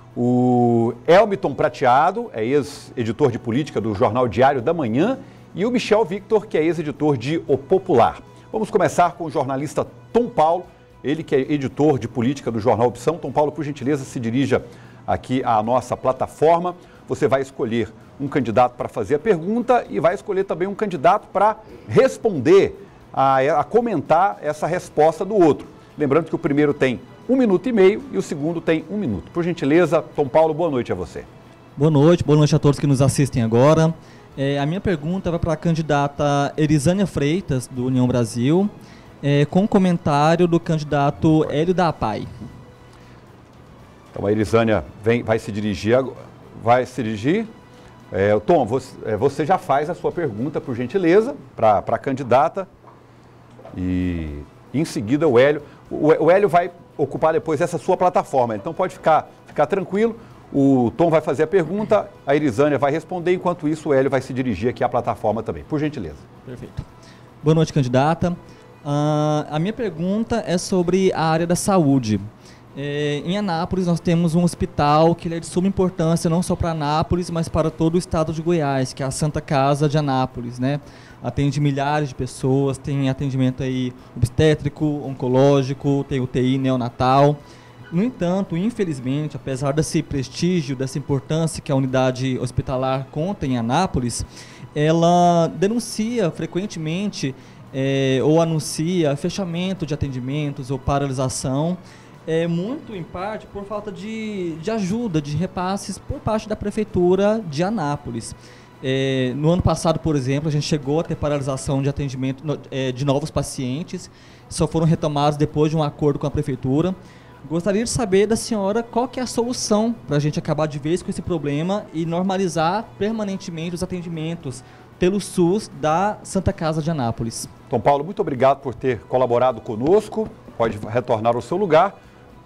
[SPEAKER 1] o Elmiton Prateado, é ex-editor de política do jornal Diário da Manhã, e o Michel Victor, que é ex-editor de O Popular. Vamos começar com o jornalista Tom Paulo, ele que é editor de política do jornal Opção. Tom Paulo, por gentileza, se dirija aqui à nossa plataforma. Você vai escolher um candidato para fazer a pergunta e vai escolher também um candidato para responder, a, a comentar essa resposta do outro. Lembrando que o primeiro tem um minuto e meio e o segundo tem um minuto. Por gentileza, Tom Paulo, boa noite a você.
[SPEAKER 6] Boa noite, boa noite a todos que nos assistem agora. É, a minha pergunta vai para a candidata Erisânia Freitas, do União Brasil, é, com comentário do candidato Hélio da Pai.
[SPEAKER 1] Então a Erisânia vem, vai se dirigir, vai se dirigir. É, Tom, você, você já faz a sua pergunta, por gentileza, para a candidata. E em seguida o Hélio, o, o Hélio vai ocupar depois essa sua plataforma, então pode ficar, ficar tranquilo. O Tom vai fazer a pergunta, a Erisânia vai responder, enquanto isso o Hélio vai se dirigir aqui à plataforma também, por gentileza.
[SPEAKER 6] Perfeito. Boa noite, candidata. Uh, a minha pergunta é sobre a área da saúde. É, em Anápolis nós temos um hospital que ele é de suma importância não só para Anápolis, mas para todo o estado de Goiás, que é a Santa Casa de Anápolis, né? Atende milhares de pessoas, tem atendimento aí obstétrico, oncológico, tem U T I neonatal. No entanto, infelizmente, apesar desse prestígio, dessa importância que a unidade hospitalar conta em Anápolis, ela denuncia frequentemente é, ou anuncia fechamento de atendimentos ou paralisação, é, muito em parte por falta de, de ajuda, de repasses por parte da Prefeitura de Anápolis. É, no ano passado, por exemplo, a gente chegou a ter paralisação de atendimento no, é, de novos pacientes, só foram retomados depois de um acordo com a Prefeitura. Gostaria de saber da senhora qual que é a solução para a gente acabar de vez com esse problema e normalizar permanentemente os atendimentos pelo SUS da Santa Casa de Anápolis.
[SPEAKER 1] Tom Paulo, muito obrigado por ter colaborado conosco. Pode retornar ao seu lugar.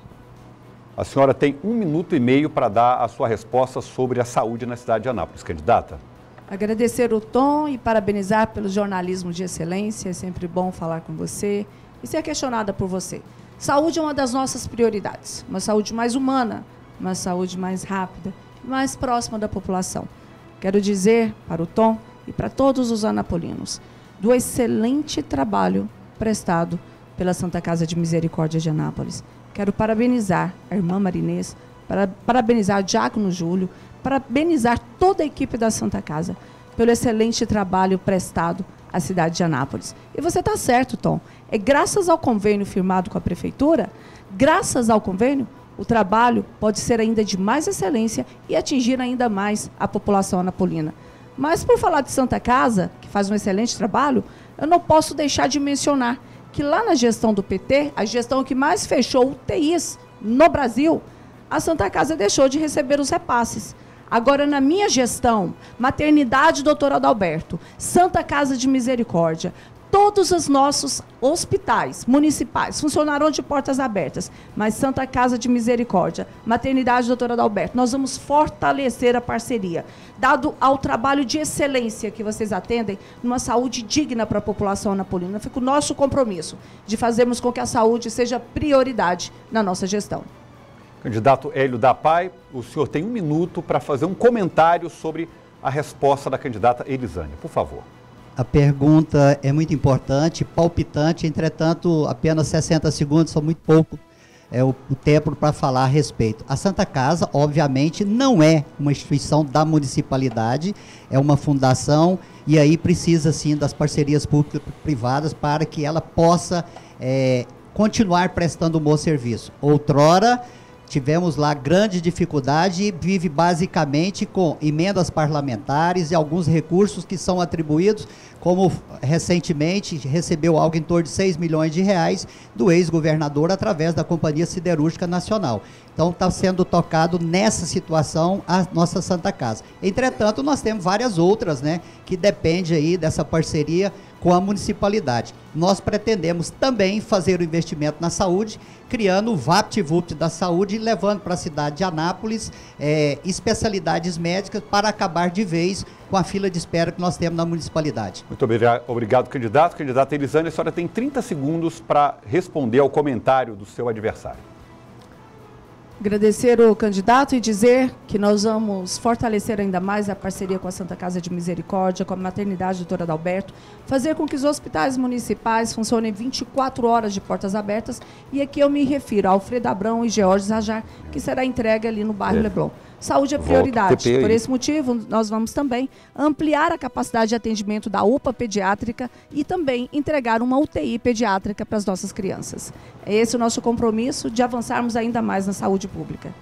[SPEAKER 1] A senhora tem um minuto e meio para dar a sua resposta sobre a saúde na cidade de Anápolis. Candidata.
[SPEAKER 4] Agradecer o Tom e parabenizar pelo jornalismo de excelência. É sempre bom falar com você e ser questionada por você. Saúde é uma das nossas prioridades, uma saúde mais humana, uma saúde mais rápida, mais próxima da população. Quero dizer para o Tom e para todos os anapolinos do excelente trabalho prestado pela Santa Casa de Misericórdia de Anápolis. Quero parabenizar a irmã Marinês, para, parabenizar o Diácono Júlio, parabenizar toda a equipe da Santa Casa pelo excelente trabalho prestado à cidade de Anápolis. E você está certo, Tom. É graças ao convênio firmado com a Prefeitura, graças ao convênio, o trabalho pode ser ainda de mais excelência e atingir ainda mais a população anapolina. Mas por falar de Santa Casa, que faz um excelente trabalho, eu não posso deixar de mencionar que lá na gestão do P T, a gestão que mais fechou U T Is no Brasil, a Santa Casa deixou de receber os repasses. Agora, na minha gestão, Maternidade doutor Adalberto, Santa Casa de Misericórdia, Todos os nossos hospitais municipais funcionarão de portas abertas, mas Santa Casa de Misericórdia, Maternidade Doutora Adalberto, nós vamos fortalecer a parceria, dado ao trabalho de excelência que vocês atendem, numa saúde digna para a população anapolina. Fica o nosso compromisso de fazermos com que a saúde seja prioridade na nossa gestão.
[SPEAKER 1] Candidato Hélio da Pai, o senhor tem um minuto para fazer um comentário sobre a resposta da candidata Elisânia, por favor.
[SPEAKER 5] A pergunta é muito importante, palpitante, entretanto, apenas sessenta segundos são muito pouco é, o, o tempo para falar a respeito. A Santa Casa, obviamente, não é uma instituição da municipalidade, é uma fundação e aí precisa, sim, das parcerias público-privadas para que ela possa é, continuar prestando um bom serviço. Outrora, tivemos lá grande dificuldade e vive basicamente com emendas parlamentares e alguns recursos que são atribuídos, como recentemente recebeu algo em torno de seis milhões de reais do ex-governador através da Companhia Siderúrgica Nacional. Então está sendo tocado nessa situação a nossa Santa Casa. Entretanto, nós temos várias outras, né, que dependem aí dessa parceria com a municipalidade. Nós pretendemos também fazer o investimento na saúde, criando o VaptVupt da saúde e levando para a cidade de Anápolis é, especialidades médicas para acabar de vez com a fila de espera que nós temos na municipalidade.
[SPEAKER 1] Muito obrigado, candidato. Candidata Elisânia, a senhora tem trinta segundos para responder ao comentário do seu adversário.
[SPEAKER 4] Agradecer o candidato e dizer que nós vamos fortalecer ainda mais a parceria com a Santa Casa de Misericórdia, com a Maternidade Doutora Adalberto, fazer com que os hospitais municipais funcionem vinte e quatro horas de portas abertas, e aqui eu me refiro a Alfredo Abrão e George Zajar, que será entregue ali no bairro é. Leblon. Saúde é prioridade. Por esse motivo, nós vamos também ampliar a capacidade de atendimento da U P A pediátrica e também entregar uma U T I pediátrica para as nossas crianças. É esse o nosso compromisso de avançarmos ainda mais na saúde pública.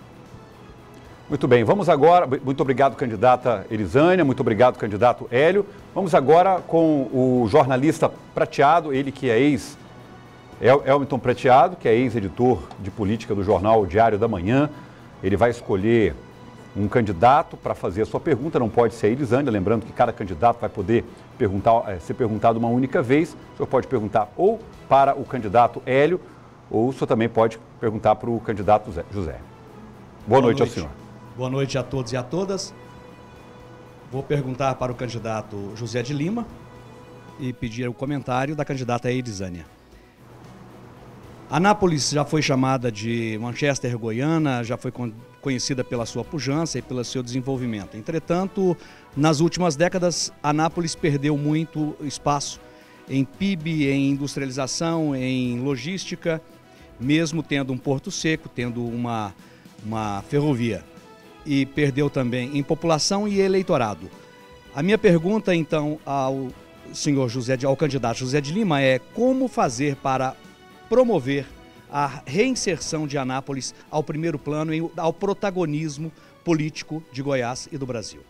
[SPEAKER 1] Muito bem, vamos agora, muito obrigado, candidata Elisânia, muito obrigado, candidato Hélio. Vamos agora com o jornalista Prateado, ele que é ex, El, Elmiton Prateado, que é ex-editor de política do jornal Diário da Manhã. Ele vai escolher um candidato para fazer a sua pergunta, não pode ser a Elisânia, lembrando que cada candidato vai poder perguntar, é, ser perguntado uma única vez. O senhor pode perguntar ou para o candidato Hélio, ou o senhor também pode perguntar para o candidato José. Boa, Boa noite, noite ao senhor.
[SPEAKER 7] Boa noite a todos e a todas. Vou perguntar para o candidato José de Lima e pedir o comentário da candidata Elisânia. Anápolis já foi chamada de Manchester Goiana, já foi conhecida pela sua pujança e pelo seu desenvolvimento. Entretanto, nas últimas décadas, Anápolis perdeu muito espaço em P I B, em industrialização, em logística, mesmo tendo um porto seco, tendo uma, uma ferrovia. E perdeu também em população e eleitorado. A minha pergunta, então, ao senhor José, ao candidato José de Lima é como fazer para promover a reinserção de Anápolis ao primeiro plano, ao protagonismo político de Goiás e do Brasil.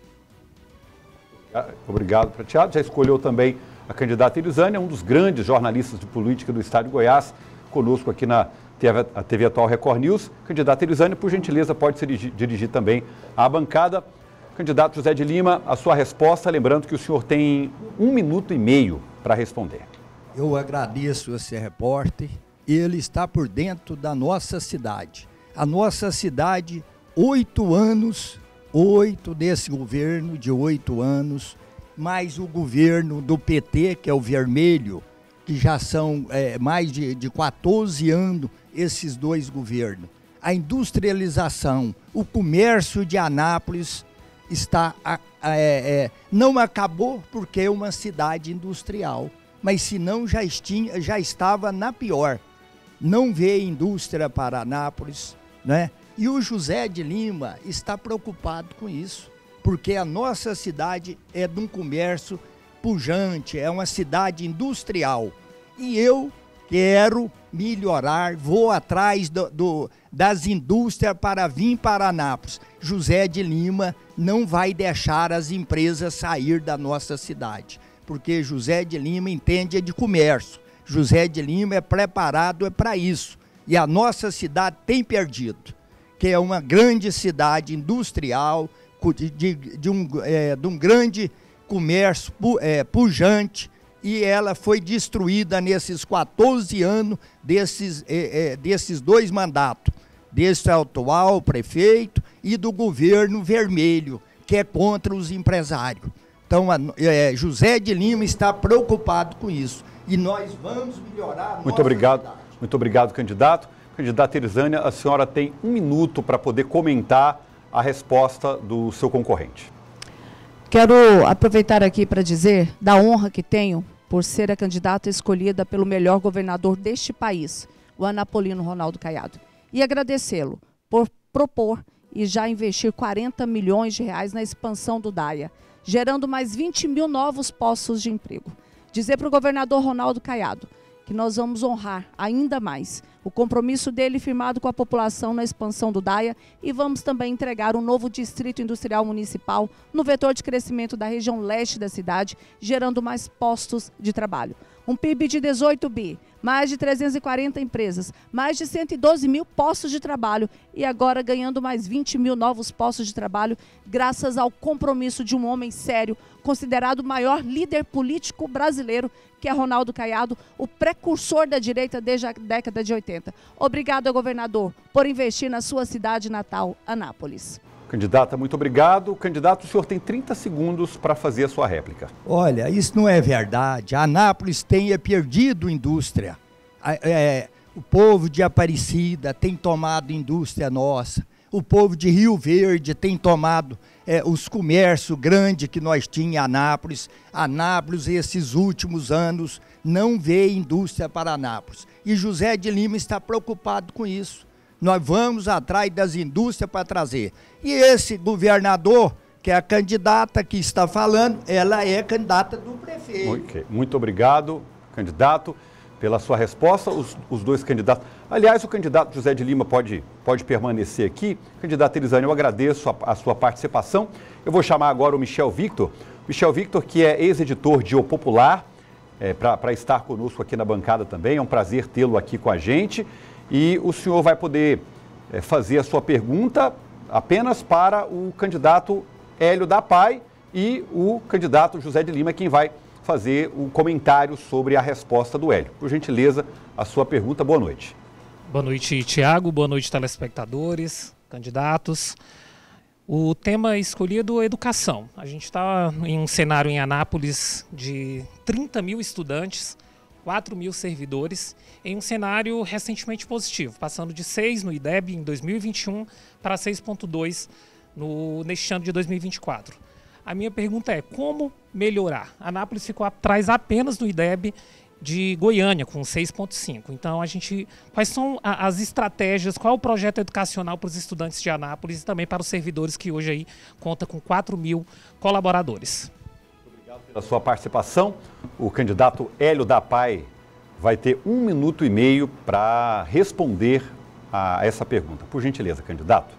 [SPEAKER 1] Obrigado, Prateado. Já escolheu também a candidata Elisânia, um dos grandes jornalistas de política do estado de Goiás, conosco aqui na T V Atual Record News. Candidata Elisânia, por gentileza, pode se dirigir, dirigir também à bancada. Candidato José de Lima, a sua resposta, lembrando que o senhor tem um minuto e meio para responder.
[SPEAKER 3] Eu agradeço esse repórter. Ele está por dentro da nossa cidade. A nossa cidade, oito anos, oito desse governo de oito anos, mais o governo do P T, que é o vermelho, que já são é, mais de, de quatorze anos esses dois governos. A industrialização, o comércio de Anápolis está, é, é, não acabou porque é uma cidade industrial, mas senão já, estinha, já estava na pior. Não vê indústria para Anápolis, né? E o José de Lima está preocupado com isso, porque a nossa cidade é de um comércio pujante, é uma cidade industrial. E eu quero melhorar, vou atrás do, do, das indústrias para vir para Anápolis. José de Lima não vai deixar as empresas sair da nossa cidade, porque José de Lima entende de comércio. José de Lima é preparado é para isso. E a nossa cidade tem perdido, que é uma grande cidade industrial, de, de, de, um, é, de um grande comércio é, pujante, e ela foi destruída nesses quatorze anos desses, é, é, desses dois mandatos, desse atual prefeito e do governo vermelho, que é contra os empresários. Então, a, é, José de Lima está preocupado com isso. E nós vamos melhorar a
[SPEAKER 1] Muito obrigado, cidade. Muito obrigado, candidato. Candidata Elisânia, a senhora tem um minuto para poder comentar a resposta do seu concorrente.
[SPEAKER 4] Quero aproveitar aqui para dizer da honra que tenho por ser a candidata escolhida pelo melhor governador deste país, o Anapolino Ronaldo Caiado. E agradecê-lo por propor e já investir quarenta milhões de reais na expansão do DAIA, gerando mais vinte mil novos postos de emprego. Dizer para o governador Ronaldo Caiado que nós vamos honrar ainda mais o compromisso dele firmado com a população na expansão do DAIA e vamos também entregar um novo distrito industrial municipal no vetor de crescimento da região leste da cidade, gerando mais postos de trabalho. Um P I B de dezoito bi, mais de trezentas e quarenta empresas, mais de cento e doze mil postos de trabalho e agora ganhando mais vinte mil novos postos de trabalho graças ao compromisso de um homem sério, considerado o maior líder político brasileiro, que é Ronaldo Caiado, o precursor da direita desde a década de oitenta. Obrigado, governador, por investir na sua cidade natal, Anápolis.
[SPEAKER 1] Candidata, muito obrigado. Candidato, o senhor tem trinta segundos para fazer a sua réplica.
[SPEAKER 3] Olha, isso não é verdade. A Anápolis tem perdido indústria. É, o povo de Aparecida tem tomado indústria nossa. O povo de Rio Verde tem tomado é, os comércios grandes que nós tínhamos em Anápolis. Anápolis, esses últimos anos, não vê indústria para Anápolis. E José de Lima está preocupado com isso. Nós vamos atrás das indústrias para trazer. E esse governador, que é a candidata que está falando, ela é candidata do prefeito.
[SPEAKER 1] Okay. Muito obrigado, candidato, pela sua resposta. Os, os dois candidatos... Aliás, o candidato José de Lima pode, pode permanecer aqui. Candidata Elisânia, eu agradeço a, a sua participação. Eu vou chamar agora o Michel Victor. Michel Victor, que é ex-editor de O Popular, é, para estar conosco aqui na bancada também. É um prazer tê-lo aqui com a gente. E o senhor vai poder é, fazer a sua pergunta apenas para o candidato Hélio da Pai e o candidato José de Lima, quem vai fazer o comentário sobre a resposta do Hélio. Por gentileza, a sua pergunta. Boa noite.
[SPEAKER 8] Boa noite, Tiago. Boa noite, telespectadores, candidatos. O tema escolhido é educação. A gente está em um cenário em Anápolis de trinta mil estudantes, quatro mil servidores, em um cenário recentemente positivo, passando de seis no I D E B em dois mil e vinte e um para seis vírgula dois no, neste ano de dois mil e vinte e quatro. A minha pergunta é, como melhorar? Anápolis ficou atrás apenas no I D E B de Goiânia, com seis vírgula cinco. Então, a gente, quais são a, as estratégias, qual é o projeto educacional para os estudantes de Anápolis e também para os servidores que hoje aí conta com quatro mil colaboradores?
[SPEAKER 1] Pela sua participação, o candidato Hélio da Pai vai ter um minuto e meio para responder a essa pergunta. Por gentileza, candidato.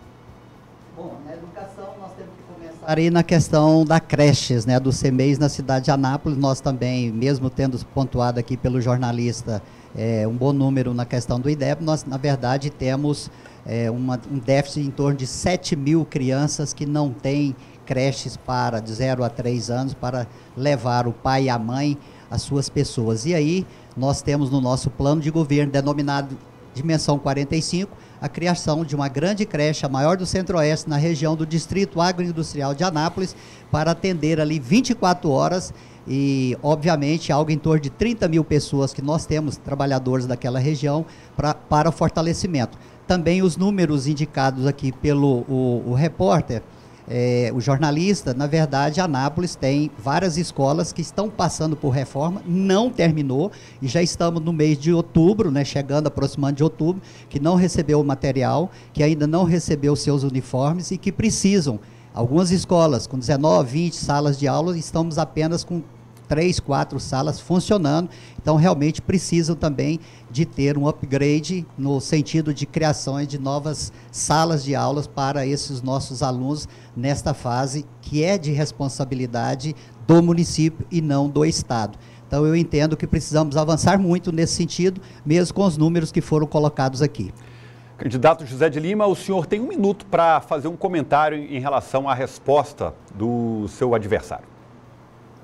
[SPEAKER 5] Bom, na educação nós temos que começar aí na questão da creches, né, do C M E I S na cidade de Anápolis. Nós também, mesmo tendo pontuado aqui pelo jornalista é, um bom número na questão do I D E B, nós na verdade temos é, uma, um déficit em torno de sete mil crianças que não têm creches para de zero a três anos para levar o pai e a mãe, as suas pessoas. E aí nós temos no nosso plano de governo, denominado Dimensão quarenta e cinco, a criação de uma grande creche, a maior do Centro-Oeste, na região do Distrito Agroindustrial de Anápolis, para atender ali vinte e quatro horas e, obviamente, algo em torno de trinta mil pessoas que nós temos, trabalhadores daquela região, pra, para o fortalecimento. Também os números indicados aqui pelo o, o repórter, É, o jornalista, na verdade, Anápolis tem várias escolas que estão passando por reforma, não terminou, e já estamos no mês de outubro, né, chegando, aproximando de outubro, que não recebeu o material, que ainda não recebeu seus uniformes e que precisam. Algumas escolas com dezenove, vinte salas de aula, estamos apenas com três, quatro salas funcionando, então realmente precisam também de ter um upgrade no sentido de criações de novas salas de aulas para esses nossos alunos nesta fase que é de responsabilidade do município e não do Estado. Então eu entendo que precisamos avançar muito nesse sentido, mesmo com os números que foram colocados aqui.
[SPEAKER 1] Candidato José de Lima, o senhor tem um minuto para fazer um comentário em relação à resposta do seu adversário.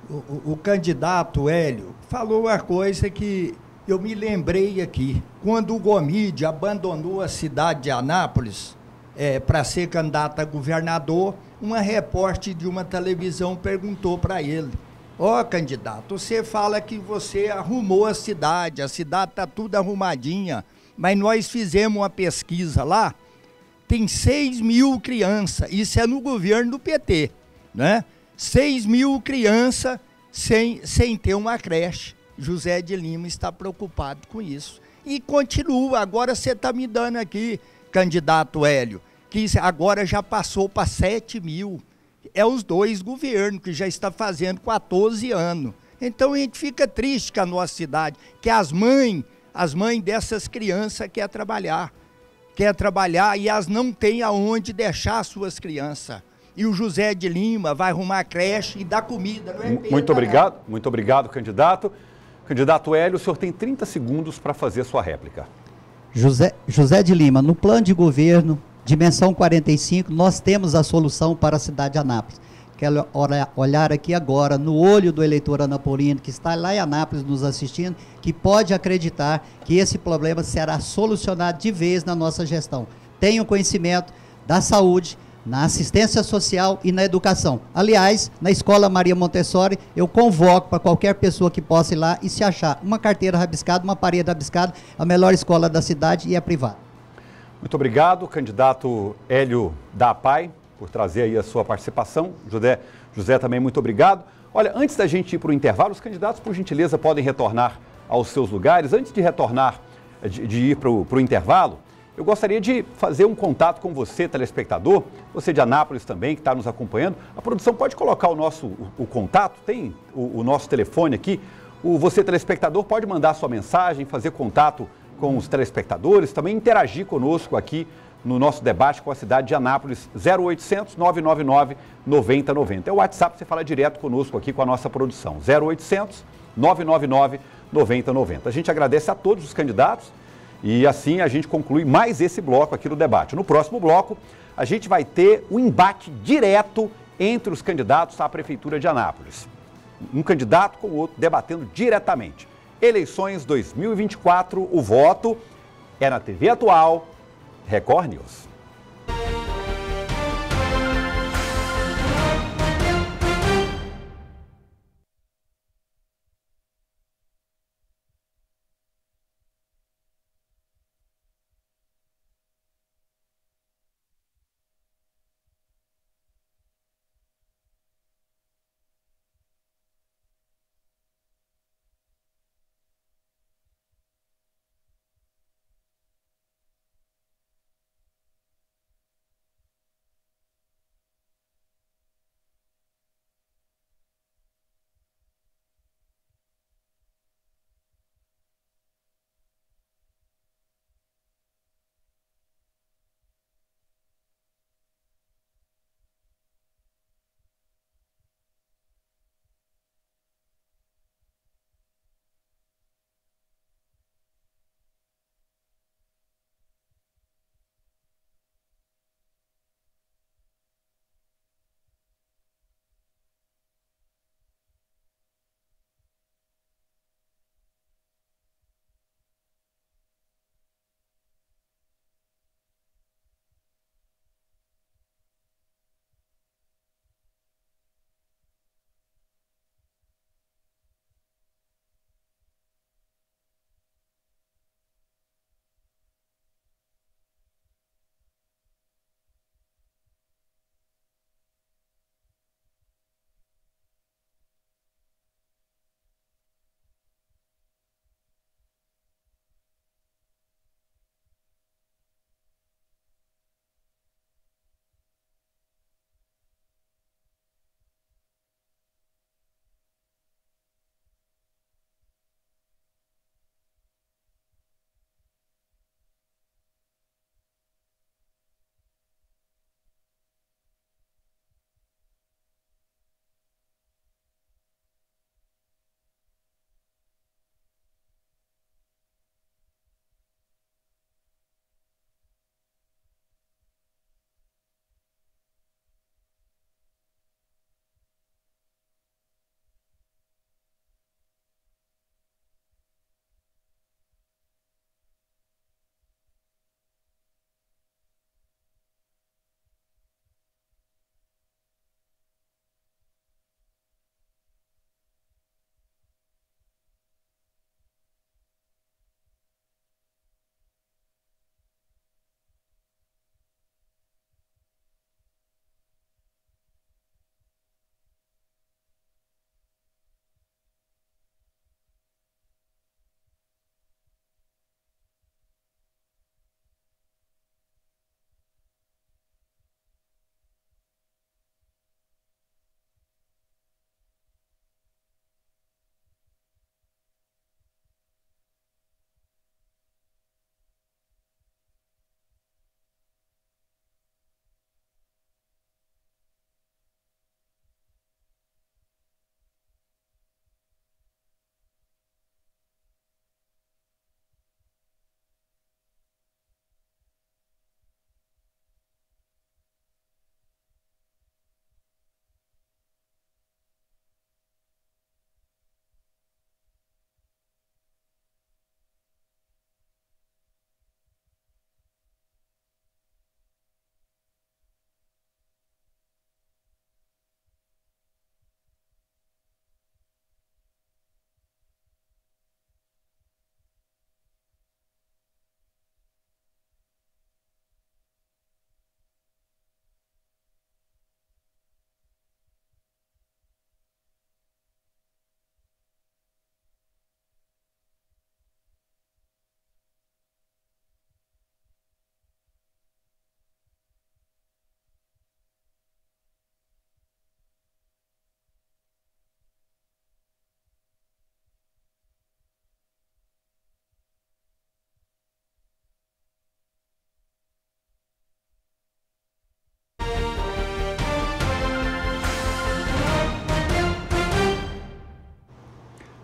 [SPEAKER 3] O, o, o candidato Hélio falou uma coisa que eu me lembrei aqui. Quando o Gomide abandonou a cidade de Anápolis é, para ser candidato a governador, uma repórter de uma televisão perguntou para ele: ó, oh, candidato, você fala que você arrumou a cidade, a cidade está tudo arrumadinha, mas nós fizemos uma pesquisa lá, tem seis mil crianças, isso é no governo do P T, né? seis mil crianças sem, sem ter uma creche. José de Lima está preocupado com isso. E continua, agora você está me dando aqui, candidato Hélio, que agora já passou para sete mil. É os dois governos que já está fazendo quatorze anos. Então a gente fica triste com a nossa cidade, que as mães, as mães dessas crianças querem trabalhar. Quer trabalhar e elas não têm aonde deixar suas crianças. E o José de Lima vai arrumar a creche e dar comida. Não é
[SPEAKER 1] muito obrigado, muito obrigado, candidato. Candidato Hélio, o senhor tem trinta segundos para fazer a sua réplica.
[SPEAKER 5] José, José de Lima, no plano de governo, dimensão quarenta e cinco, nós temos a solução para a cidade de Anápolis. Quero olhar aqui agora no olho do eleitor anapolino que está lá em Anápolis nos assistindo, que pode acreditar que esse problema será solucionado de vez na nossa gestão. Tenho conhecimento da saúde, na assistência social e na educação. Aliás, na Escola Maria Montessori, eu convoco para qualquer pessoa que possa ir lá e se achar uma carteira rabiscada, uma parede rabiscada, a melhor escola da cidade e é privada.
[SPEAKER 1] Muito obrigado, candidato Hélio da A P A I, por trazer aí a sua participação. José, José também muito obrigado. Olha, antes da gente ir para o intervalo, os candidatos, por gentileza, podem retornar aos seus lugares. Antes de retornar, de, de ir para o intervalo, eu gostaria de fazer um contato com você, telespectador, você de Anápolis também, que está nos acompanhando. A produção pode colocar o nosso o, o contato, tem o, o nosso telefone aqui. O, você, telespectador, pode mandar sua mensagem, fazer contato com os telespectadores, também interagir conosco aqui no nosso debate com a cidade de Anápolis, zero oitocentos, nove nove nove, nove zero nove zero. É o WhatsApp, você fala direto conosco aqui com a nossa produção, zero oitocentos, nove nove nove, nove zero nove zero. A gente agradece a todos os candidatos. E assim a gente conclui mais esse bloco aqui do debate. No próximo bloco, a gente vai ter um embate direto entre os candidatos à Prefeitura de Anápolis. Um candidato com o outro debatendo diretamente. Eleições dois mil e vinte e quatro, o voto é na T V Atual, Record News.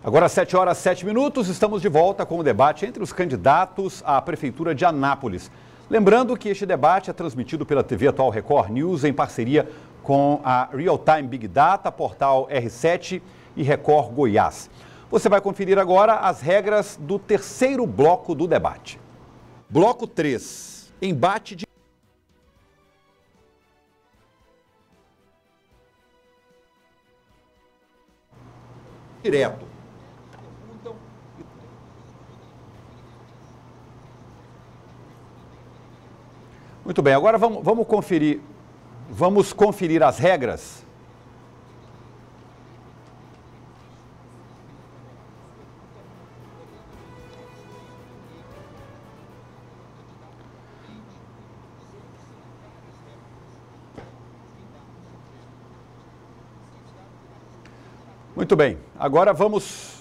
[SPEAKER 1] Agora, sete horas, sete minutos, estamos de volta com o debate entre os candidatos à Prefeitura de Anápolis. Lembrando que este debate é transmitido pela T V Atual Record News em parceria com a Real Time Big Data, Portal R sete e Record Goiás. Você vai conferir agora as regras do terceiro bloco do debate.
[SPEAKER 2] Bloco três. Embate de... direto.
[SPEAKER 1] Muito bem, agora vamos, vamos conferir, vamos conferir as regras. Muito bem, agora vamos...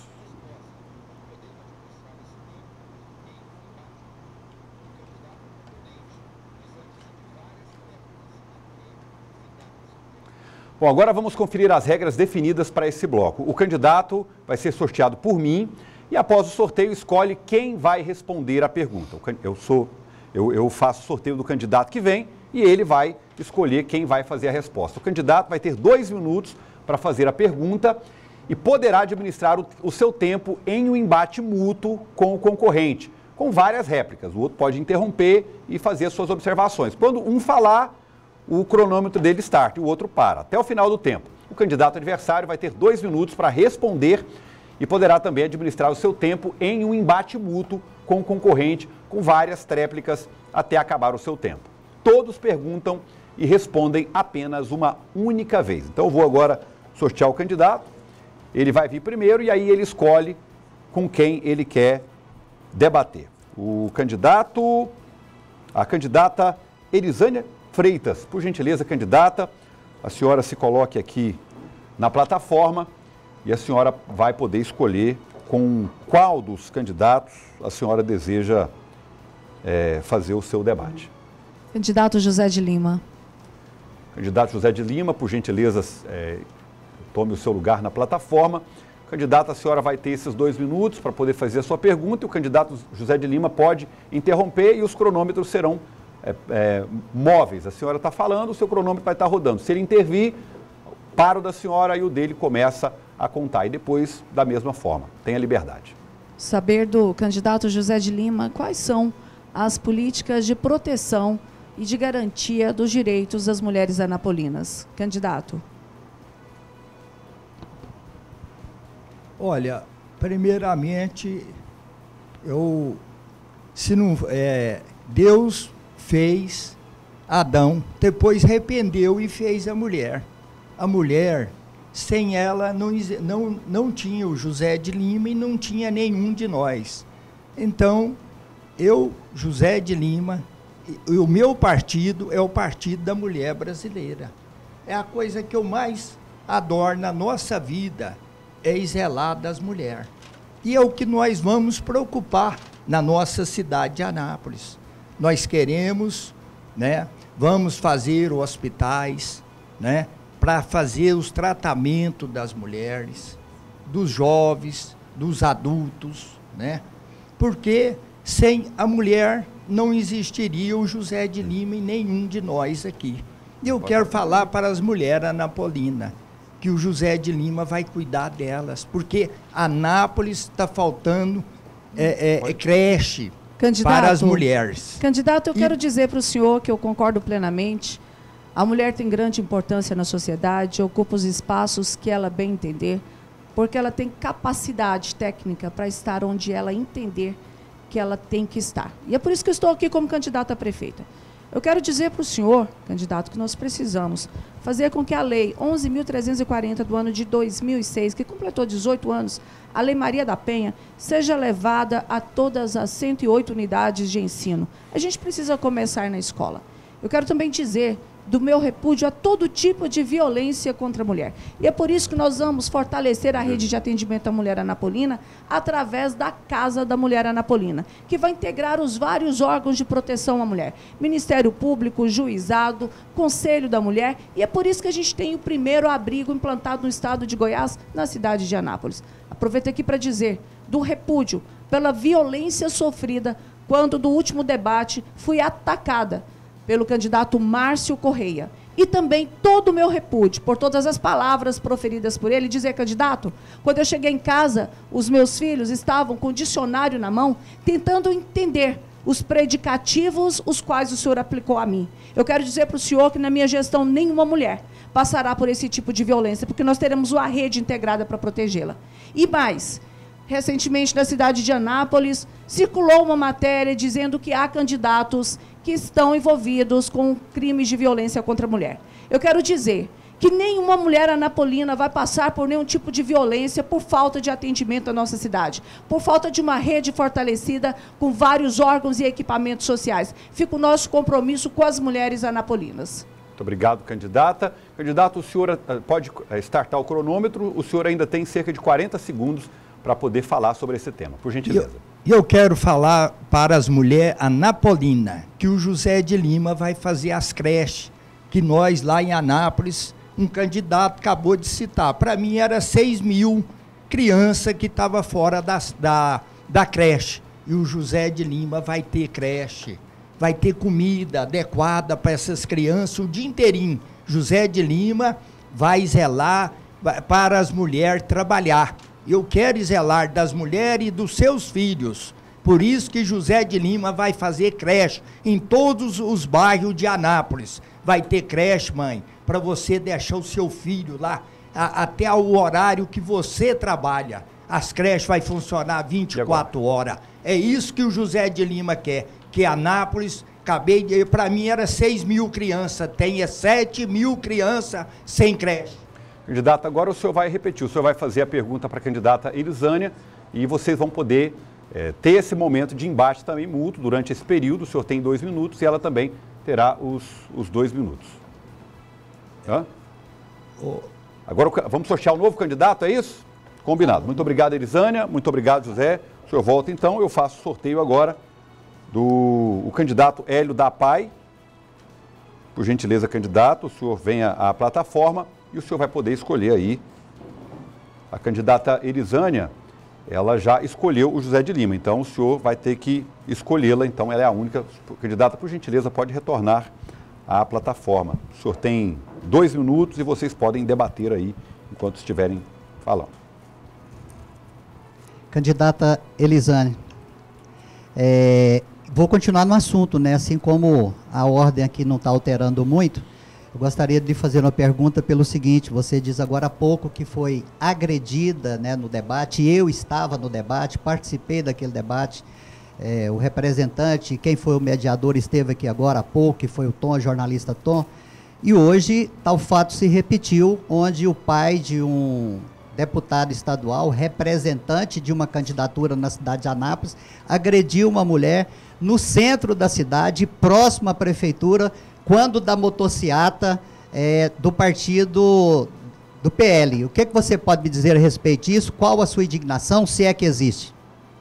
[SPEAKER 1] Bom, agora vamos conferir as regras definidas para esse bloco. O candidato vai ser sorteado por mim e após o sorteio escolhe quem vai responder a pergunta. Eu, sou, eu, eu faço o sorteio do candidato que vem e ele vai escolher quem vai fazer a resposta. O candidato vai ter dois minutos para fazer a pergunta e poderá administrar o, o seu tempo em um embate mútuo com o concorrente, com várias réplicas. O outro pode interromper e fazer as suas observações. Quando um falar, o cronômetro dele start, o outro para, até o final do tempo. O candidato adversário vai ter dois minutos para responder e poderá também administrar o seu tempo em um embate mútuo com o concorrente, com várias tréplicas até acabar o seu tempo. Todos perguntam e respondem apenas uma única vez. Então eu vou agora sortear o candidato, ele vai vir primeiro e aí ele escolhe com quem ele quer debater. O candidato, a candidata Elisânia Freitas, por gentileza, candidata, a senhora se coloque aqui na plataforma e a senhora vai poder escolher com qual dos candidatos a senhora deseja é, fazer o seu debate.
[SPEAKER 4] Candidato José de Lima.
[SPEAKER 1] Candidato José de Lima, por gentileza, é, tome o seu lugar na plataforma. Candidata, a senhora vai ter esses dois minutos para poder fazer a sua pergunta e o candidato José de Lima pode interromper e os cronômetros serão É, é, móveis. A senhora está falando, o seu cronômetro vai estar rodando. Se ele intervir, para o da senhora e o dele começa a contar. E depois, da mesma forma, tenha liberdade.
[SPEAKER 4] Saber do candidato José de Lima quais são as políticas de proteção e de garantia dos direitos das mulheres anapolinas. Candidato.
[SPEAKER 3] Olha, primeiramente, eu, se não, é, Deus fez Adão, depois arrependeu e fez a mulher. A mulher, sem ela, não, não, não tinha o José de Lima e não tinha nenhum de nós. Então, eu, José de Lima, e o meu partido é o Partido da Mulher Brasileira. É a coisa que eu mais adoro na nossa vida, é zelar das mulheres. E é o que nós vamos preocupar na nossa cidade de Anápolis. Nós queremos, né, vamos fazer hospitais, né, para fazer os tratamentos das mulheres, dos jovens, dos adultos, né, porque sem a mulher não existiria o José de Lima e nenhum de nós aqui. E eu quero falar para as mulheres anapolinas, que o José de Lima vai cuidar delas, porque Anápolis está faltando é, é, é creche, candidato, para as mulheres.
[SPEAKER 4] Candidato, eu
[SPEAKER 3] e...
[SPEAKER 4] quero dizer para o senhor que eu concordo plenamente. A mulher tem grande importância na sociedade, ocupa os espaços que ela bem entender, porque ela tem capacidade técnica para estar onde ela entender que ela tem que estar. E é por isso que eu estou aqui como candidata a prefeita. Eu quero dizer para o senhor, candidato, que nós precisamos fazer com que a lei onze mil trezentos e quarenta do ano de dois mil e seis, que completou dezoito anos, a Lei Maria da Penha, seja levada a todas as cento e oito unidades de ensino. A gente precisa começar na escola. Eu quero também dizer do meu repúdio a todo tipo de violência contra a mulher. E é por isso que nós vamos fortalecer a rede de atendimento à mulher anapolina através da Casa da Mulher Anapolina, que vai integrar os vários órgãos de proteção à mulher. Ministério Público, Juizado, Conselho da Mulher, e é por isso que a gente tem o primeiro abrigo implantado no estado de Goiás, na cidade de Anápolis. A aproveito aqui para dizer do repúdio pela violência sofrida quando, no último debate, fui atacada pelo candidato Márcio Correia. E também todo o meu repúdio por todas as palavras proferidas por ele. Dizer, candidato, quando eu cheguei em casa, os meus filhos estavam com o dicionário na mão, tentando entender os predicativos os quais o senhor aplicou a mim. Eu quero dizer para o senhor que na minha gestão nenhuma mulher passará por esse tipo de violência, porque nós teremos uma rede integrada para protegê-la. E mais, recentemente na cidade de Anápolis, circulou uma matéria dizendo que há candidatos que estão envolvidos com crimes de violência contra a mulher. Eu quero dizer que nenhuma mulher anapolina vai passar por nenhum tipo de violência por falta de atendimento à nossa cidade, por falta de uma rede fortalecida com vários órgãos e equipamentos sociais. Fica o nosso compromisso com as mulheres anapolinas.
[SPEAKER 1] Muito obrigado, candidata. Candidato, o senhor pode startar o cronômetro, o senhor ainda tem cerca de quarenta segundos para poder falar sobre esse tema, por gentileza.
[SPEAKER 3] Eu, eu quero falar para as mulheres anapolinas que o José de Lima vai fazer as creches, que nós lá em Anápolis, um candidato acabou de citar. Para mim era seis mil crianças que estavam fora da, da, da creche. E o José de Lima vai ter creche, vai ter comida adequada para essas crianças o dia inteirinho. José de Lima vai zelar para as mulheres trabalhar. Eu quero zelar das mulheres e dos seus filhos. Por isso que José de Lima vai fazer creche em todos os bairros de Anápolis. Vai ter creche, mãe, para você deixar o seu filho lá a, até o horário que você trabalha. As creches vai funcionar vinte e quatro horas. É isso que o José de Lima quer. Que Anápolis, acabei de... Para mim era seis mil crianças, tem sete mil crianças sem creche.
[SPEAKER 1] Candidato, agora o senhor vai repetir, o senhor vai fazer a pergunta para a candidata Elisânia e vocês vão poder é, ter esse momento de embate também mútuo durante esse período. O senhor tem dois minutos e ela também terá os, os dois minutos. Hã? Agora vamos sortear o novo candidato, é isso? Combinado. Muito obrigado, Elisânia. Muito obrigado, José. O senhor volta então, eu faço o sorteio agora do o candidato Hélio da Pai. Por gentileza, candidato, o senhor venha à plataforma e o senhor vai poder escolher aí. A candidata Elisânia, ela já escolheu o José de Lima, então o senhor vai ter que escolhê-la, então ela é a única candidata. Por gentileza, pode retornar à plataforma. O senhor tem dois minutos e vocês podem debater aí enquanto estiverem falando.
[SPEAKER 5] Candidata Elisânia, é, vou continuar no assunto, né? Assim como a ordem aqui não está alterando muito, eu gostaria de fazer uma pergunta pelo seguinte: você diz agora há pouco que foi agredida, né, no debate, eu estava no debate, participei daquele debate, é, o representante, quem foi o mediador esteve aqui agora há pouco, que foi o Tom, o jornalista Tom, e hoje tal fato se repetiu, onde o pai de um deputado estadual, representante de uma candidatura na cidade de Anápolis, agrediu uma mulher no centro da cidade, próximo à prefeitura, quando da motociata é, do partido do P L. O que, que você pode me dizer a respeito disso? Qual a sua indignação, se é que existe?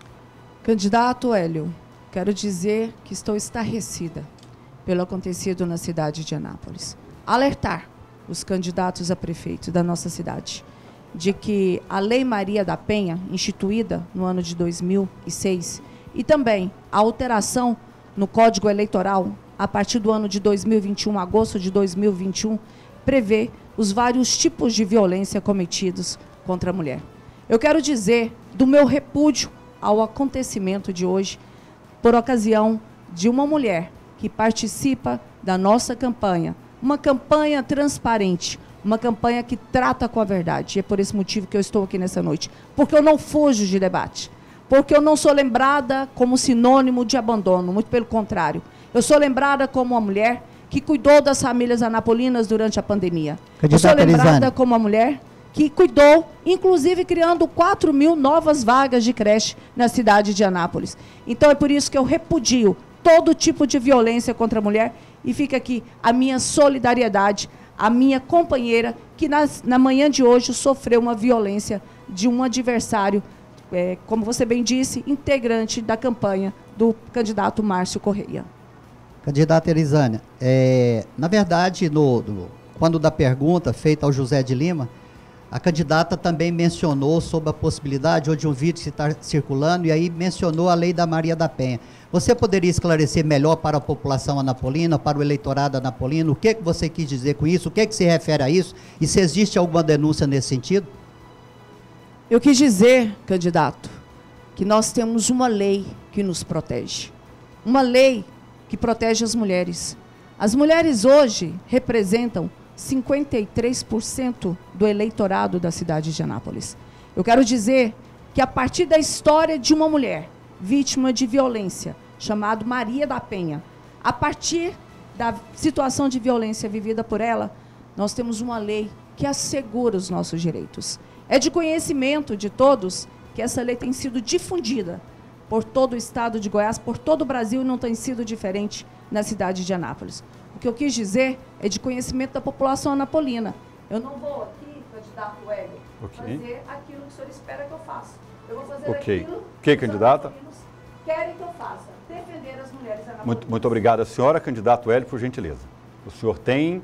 [SPEAKER 4] Candidato Hélio, quero dizer que estou estarrecida pelo acontecido na cidade de Anápolis. Alertar os candidatos a prefeito da nossa cidade de que a Lei Maria da Penha, instituída no ano de dois mil e seis, e também a alteração no Código Eleitoral, a partir do ano de dois mil e vinte e um, agosto de dois mil e vinte e um, prevê os vários tipos de violência cometidos contra a mulher. Eu quero dizer do meu repúdio ao acontecimento de hoje, por ocasião de uma mulher que participa da nossa campanha, uma campanha transparente, uma campanha que trata com a verdade. E é por esse motivo que eu estou aqui nessa noite. Porque eu não fujo de debate. Porque eu não sou lembrada como sinônimo de abandono, muito pelo contrário. Eu sou lembrada como uma mulher que cuidou das famílias anapolinas durante a pandemia. Eu sou lembrada como uma mulher que cuidou, inclusive criando quatro mil novas vagas de creche na cidade de Anápolis. Então é por isso que eu repudio todo tipo de violência contra a mulher e fica aqui a minha solidariedade, a minha companheira, que nas, na manhã de hoje sofreu uma violência de um adversário, é, como você bem disse, integrante da campanha do candidato Márcio Correia.
[SPEAKER 5] Candidata Elisânia, é, na verdade, no, no, quando da pergunta feita ao José de Lima, A candidata também mencionou sobre a possibilidade, hoje um vídeo que está circulando, e aí mencionou a lei da Maria da Penha. Você poderia esclarecer melhor para a população anapolina, para o eleitorado anapolino, o que, que você quis dizer com isso, o que, que se refere a isso, e se existe alguma denúncia nesse sentido?
[SPEAKER 4] Eu quis dizer, candidato, que nós temos uma lei que nos protege. Uma lei que protege as mulheres. As mulheres hoje representam cinquenta e três por cento do eleitorado da cidade de Anápolis. Eu quero dizer que a partir da história de uma mulher vítima de violência, chamada Maria da Penha, a partir da situação de violência vivida por ela, nós temos uma lei que assegura os nossos direitos. É de conhecimento de todos que essa lei tem sido difundida por todo o estado de Goiás, por todo o Brasil, e não tem sido diferente na cidade de Anápolis. O que eu quis dizer é de conhecimento da população anapolina. Eu não vou aqui, candidato Hélio, okay. fazer aquilo que o senhor espera que eu faça. Eu vou fazer
[SPEAKER 1] okay.
[SPEAKER 4] aquilo
[SPEAKER 1] que,
[SPEAKER 4] que
[SPEAKER 1] candidata?
[SPEAKER 4] os anapolinos querem que eu faça. Defender as mulheres anapolinas.
[SPEAKER 1] Muito, muito obrigado, senhora. Candidato Hélio, por gentileza. O senhor tem...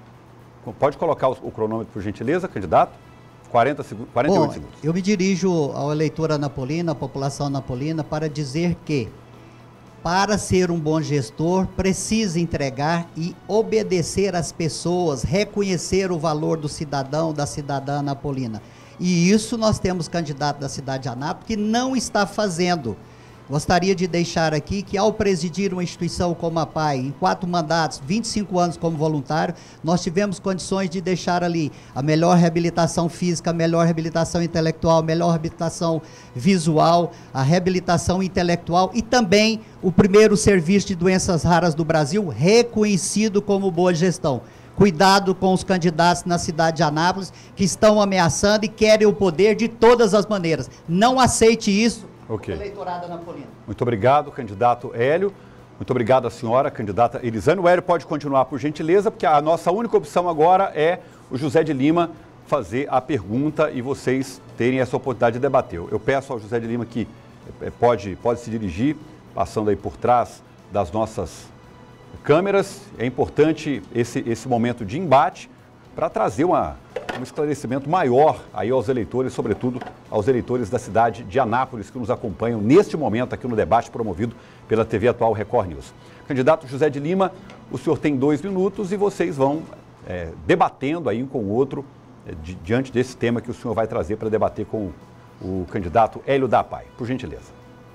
[SPEAKER 1] Pode colocar o, o cronômetro, por gentileza, candidato? quarenta segundos, quarenta e oito
[SPEAKER 5] Bom,
[SPEAKER 1] segundos.
[SPEAKER 5] Eu me dirijo ao eleitor anapolino, à população anapolina, para dizer que, para ser um bom gestor, precisa entregar e obedecer às pessoas, reconhecer o valor do cidadão, da cidadã anapolina. E isso nós temos candidato da cidade de Anápolis que não está fazendo. Gostaria de deixar aqui que, ao presidir uma instituição como a P A I, em quatro mandatos, vinte e cinco anos como voluntário, nós tivemos condições de deixar ali a melhor reabilitação física, a melhor reabilitação intelectual, a melhor reabilitação visual, a reabilitação intelectual e também o primeiro serviço de doenças raras do Brasil, reconhecido como boa gestão. Cuidado com os candidatos na cidade de Anápolis que estão ameaçando e querem o poder de todas as maneiras. Não aceite isso.
[SPEAKER 1] Ok.
[SPEAKER 5] Eleitorado anapolino.
[SPEAKER 1] Muito obrigado, candidato Hélio. Muito obrigado à senhora, candidata Elisane. O Hélio pode continuar, por gentileza, porque a nossa única opção agora é o José de Lima fazer a pergunta e vocês terem essa oportunidade de debater. Eu peço ao José de Lima que pode, pode se dirigir, passando aí por trás das nossas câmeras. É importante esse, esse momento de embate para trazer uma, um esclarecimento maior aí aos eleitores, sobretudo aos eleitores da cidade de Anápolis, que nos acompanham neste momento aqui no debate promovido pela T V Atual Record News. Candidato José de Lima, o senhor tem dois minutos e vocês vão é, debatendo aí um com o outro é, di, diante desse tema que o senhor vai trazer para debater com o candidato Hélio da P A I. Por gentileza.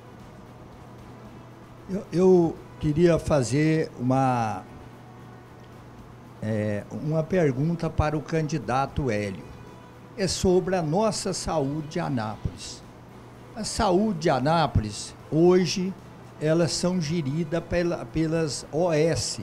[SPEAKER 3] Eu, eu queria fazer uma... É, uma pergunta para o candidato Hélio. É sobre a nossa saúde de Anápolis. A saúde de Anápolis, hoje, elas são geridas pela, pelas O S.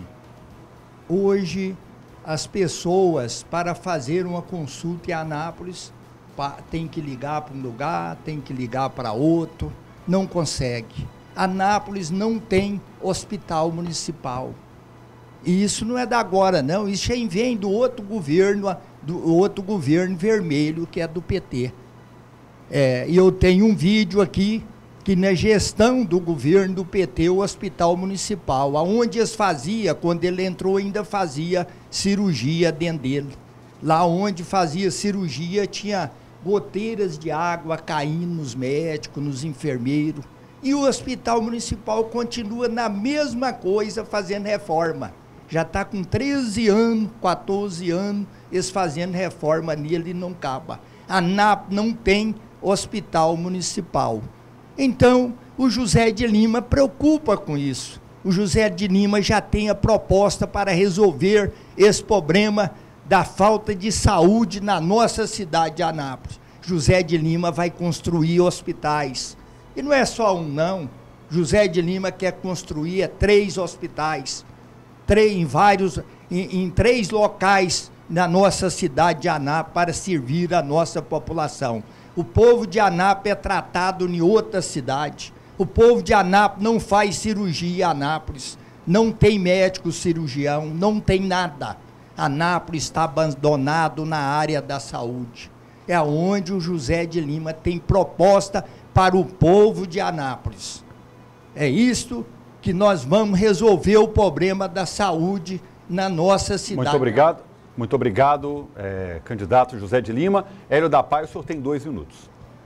[SPEAKER 3] Hoje, as pessoas, para fazer uma consulta em Anápolis, tem que ligar para um lugar, tem que ligar para outro, não consegue. Anápolis não tem hospital municipal. E isso não é da agora, não. Isso já vem do outro governo, do outro governo vermelho, que é do P T. É, e eu tenho um vídeo aqui, que na gestão do governo do P T, o hospital municipal, aonde eles faziam, quando ele entrou, ainda fazia cirurgia dentro dele. Lá onde fazia cirurgia, tinha goteiras de água caindo nos médicos, nos enfermeiros. E o hospital municipal continua na mesma coisa, fazendo reforma. Já está com treze anos, quatorze anos, eles fazendo reforma nele e não acaba. A Anápolis não tem hospital municipal. Então, o José de Lima preocupa com isso. O José de Lima já tem a proposta para resolver esse problema da falta de saúde na nossa cidade de Anápolis. José de Lima vai construir hospitais. E não é só um, não. José de Lima quer construir é, três hospitais. Três, em vários, em, em três locais na nossa cidade de Anápolis para servir a nossa população. O povo de Anápolis é tratado em outra cidade. O povo de Anápolis não faz cirurgia em Anápolis. Não tem médico cirurgião, não tem nada. Anápolis está abandonado na área da saúde. É onde o José de Lima tem proposta para o povo de Anápolis. É isto que nós vamos resolver o problema da saúde na nossa cidade.
[SPEAKER 1] Muito obrigado. Muito obrigado, é, candidato José de Lima. Hélio da Paz, o senhor tem dois minutos.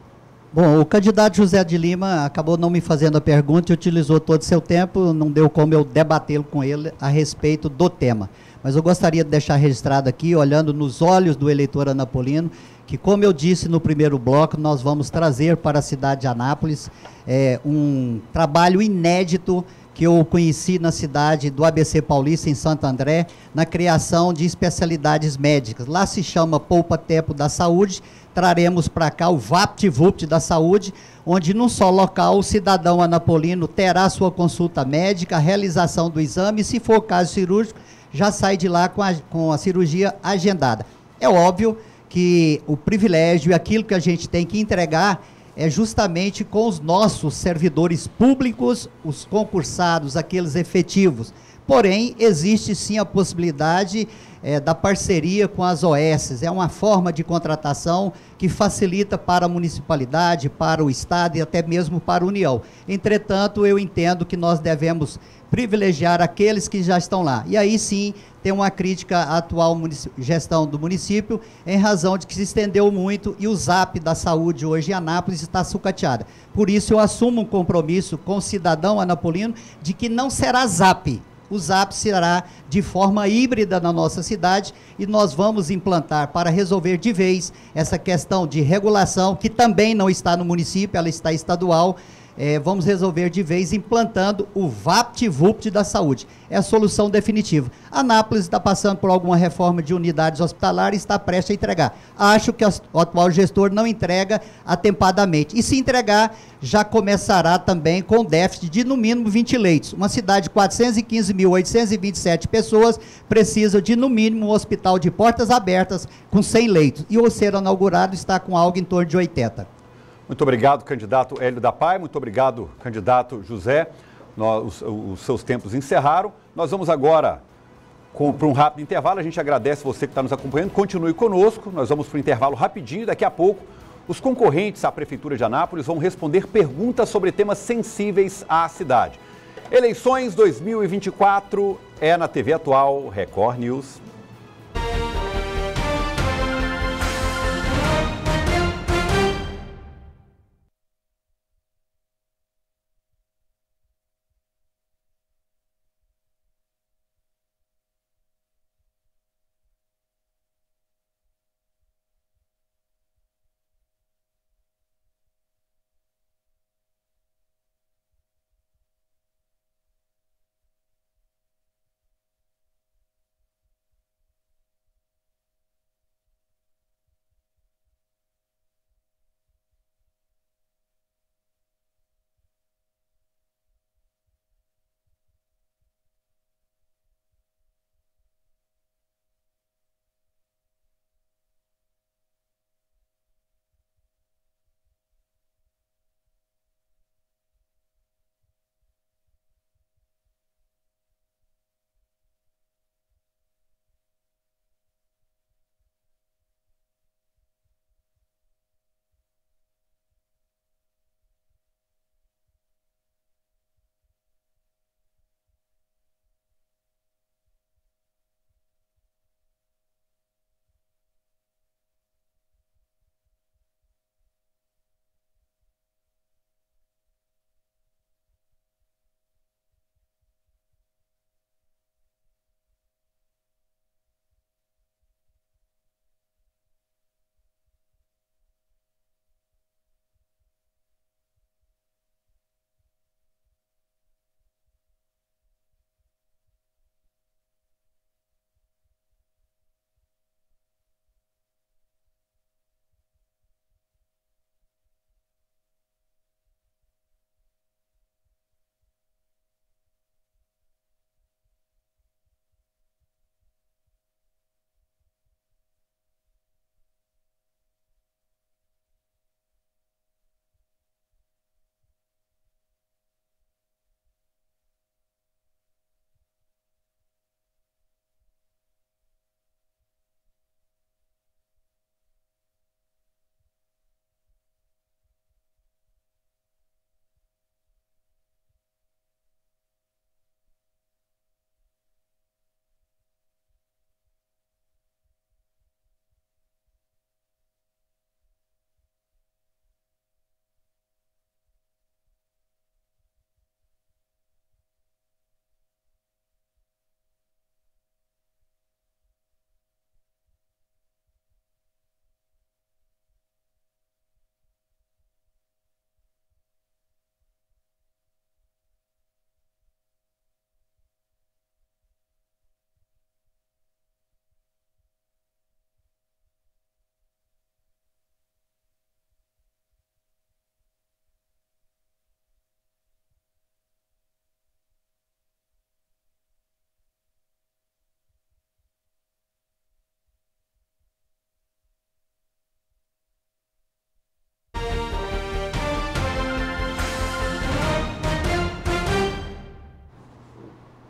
[SPEAKER 5] Bom, o candidato José de Lima acabou não me fazendo a pergunta e utilizou todo o seu tempo, não deu como eu debatê-lo com ele a respeito do tema. Mas eu gostaria de deixar registrado aqui, olhando nos olhos do eleitor anapolino, que, como eu disse no primeiro bloco, nós vamos trazer para a cidade de Anápolis é, um trabalho inédito que eu conheci na cidade do A B C Paulista, em Santo André, na criação de especialidades médicas. Lá se chama Poupa Tempo da Saúde, traremos para cá o VaptVupt da Saúde, onde num só local o cidadão anapolino terá sua consulta médica, a realização do exame, e se for caso cirúrgico, já sai de lá com a, com a cirurgia agendada. É óbvio que o privilégio e aquilo que a gente tem que entregar é justamente com os nossos servidores públicos, os concursados, aqueles efetivos. Porém, existe sim a possibilidade é, da parceria com as O S. É uma forma de contratação que facilita para a municipalidade, para o Estado e até mesmo para a União. Entretanto, eu entendo que nós devemos privilegiar aqueles que já estão lá. E aí sim, tem uma crítica à atual gestão do município, em razão de que se estendeu muito e o Zap da saúde hoje em Anápolis está sucateada. Por isso eu assumo um compromisso com o cidadão anapolino de que não será Zap. O Zap será de forma híbrida na nossa cidade e nós vamos implantar para resolver de vez essa questão de regulação, que também não está no município, ela está estadual. É, vamos resolver de vez implantando o VaptVupt da saúde. É a solução definitiva. Anápolis está passando por alguma reforma de unidades hospitalares e está prestes a entregar. Acho que o atual gestor não entrega atempadamente. E se entregar, já começará também com déficit de no mínimo vinte leitos. Uma cidade de quatrocentos e quinze mil oitocentos e vinte e sete pessoas precisa de no mínimo um hospital de portas abertas com cem leitos. E o ser inaugurado está com algo em torno de oitenta.
[SPEAKER 1] Muito obrigado, candidato Hélio da Paz. Muito obrigado, candidato José. Nós, os, os seus tempos encerraram. Nós vamos agora para um rápido intervalo. A gente agradece você que está nos acompanhando. Continue conosco. Nós vamos para o intervalo rapidinho. Daqui a pouco, os concorrentes à Prefeitura de Anápolis vão responder perguntas sobre temas sensíveis à cidade. Eleições dois mil e vinte e quatro é na T V Atual, Record News.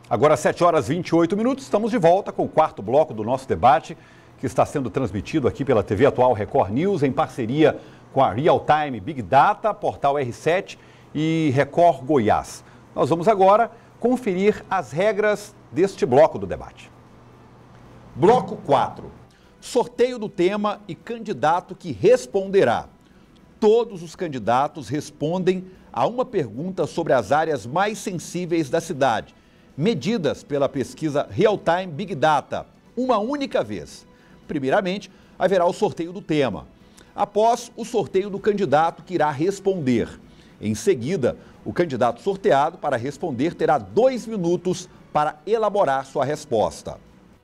[SPEAKER 1] Agora, sete horas e vinte e oito minutos, estamos de volta com o quarto bloco do nosso debate, que está sendo transmitido aqui pela T V Atual Record News, em parceria com a Real Time Big Data, Portal R sete e Record Goiás. Nós vamos agora conferir as regras deste bloco do debate.
[SPEAKER 2] Bloco quatro. Sorteio do tema e candidato que responderá. Todos os candidatos respondem a uma pergunta sobre as áreas mais sensíveis da cidade, medidas pela pesquisa Real Time Big Data, uma única vez. Primeiramente, haverá o sorteio do tema. Após, o sorteio do candidato que irá responder. Em seguida, o candidato sorteado para responder terá dois minutos para elaborar sua resposta.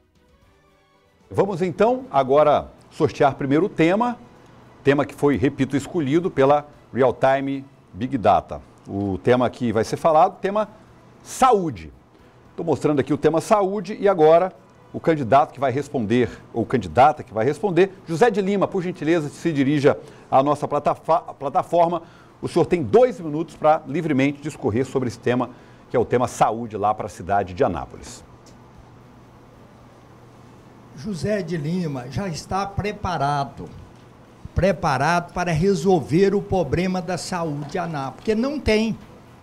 [SPEAKER 2] Vamos então agora sortear primeiro o tema, tema que foi, repito, escolhido pela Real Time Big Data. O tema que vai ser falado, tema saúde. Estou mostrando aqui o tema saúde e agora o candidato que vai responder, ou candidata que vai responder, José de Lima, por gentileza, se dirija à nossa plataforma. O senhor tem dois minutos para livremente discorrer sobre esse tema, que é o tema saúde lá para a cidade de Anápolis.
[SPEAKER 3] José de Lima já está preparado, preparado para resolver o problema da saúde de Anápolis, porque não tem.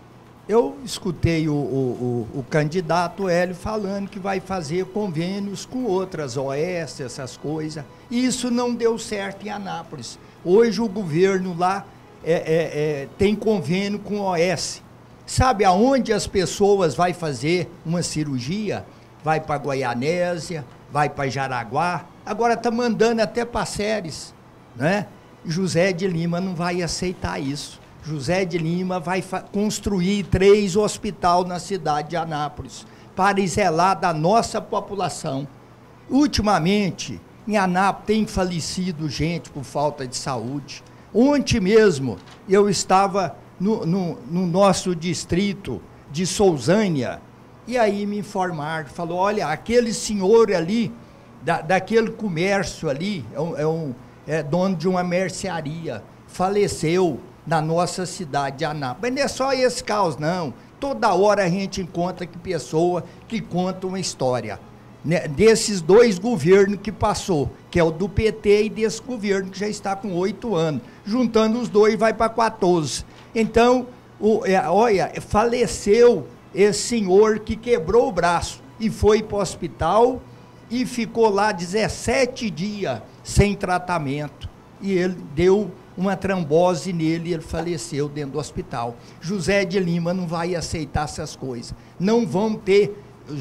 [SPEAKER 3] Eu escutei o, o, o, o candidato Hélio falando que vai fazer convênios com outras O S, essas coisas, e isso não deu certo em Anápolis. Hoje o governo lá é, é, é, tem convênio com O S. Sabe aonde as pessoas vão fazer uma cirurgia? Vai para Goianésia, vai para Jaraguá, agora está mandando até para Séries, né? José de Lima não vai aceitar isso. José de Lima vai construir três hospitais na cidade de Anápolis para zelar da nossa população. Ultimamente, em Anápolis tem falecido gente por falta de saúde. Ontem mesmo eu estava no, no, no nosso distrito de Sousânia e aí me informaram, falou, olha, aquele senhor ali, da, daquele comércio ali, é, um, é, um, é dono de uma mercearia, faleceu na nossa cidade de Anápolis. Mas não é só esse caos, não. Toda hora a gente encontra que pessoa que conta uma história, né, desses dois governos que passou, que é o do P T e desse governo que já está com oito anos. Juntando os dois, vai para quatorze. Então, o, é, olha, faleceu esse senhor que quebrou o braço e foi para o hospital e ficou lá dezessete dias sem tratamento. E ele deu uma trombose nele e ele faleceu dentro do hospital. José de Lima não vai aceitar essas coisas. Não vão ter...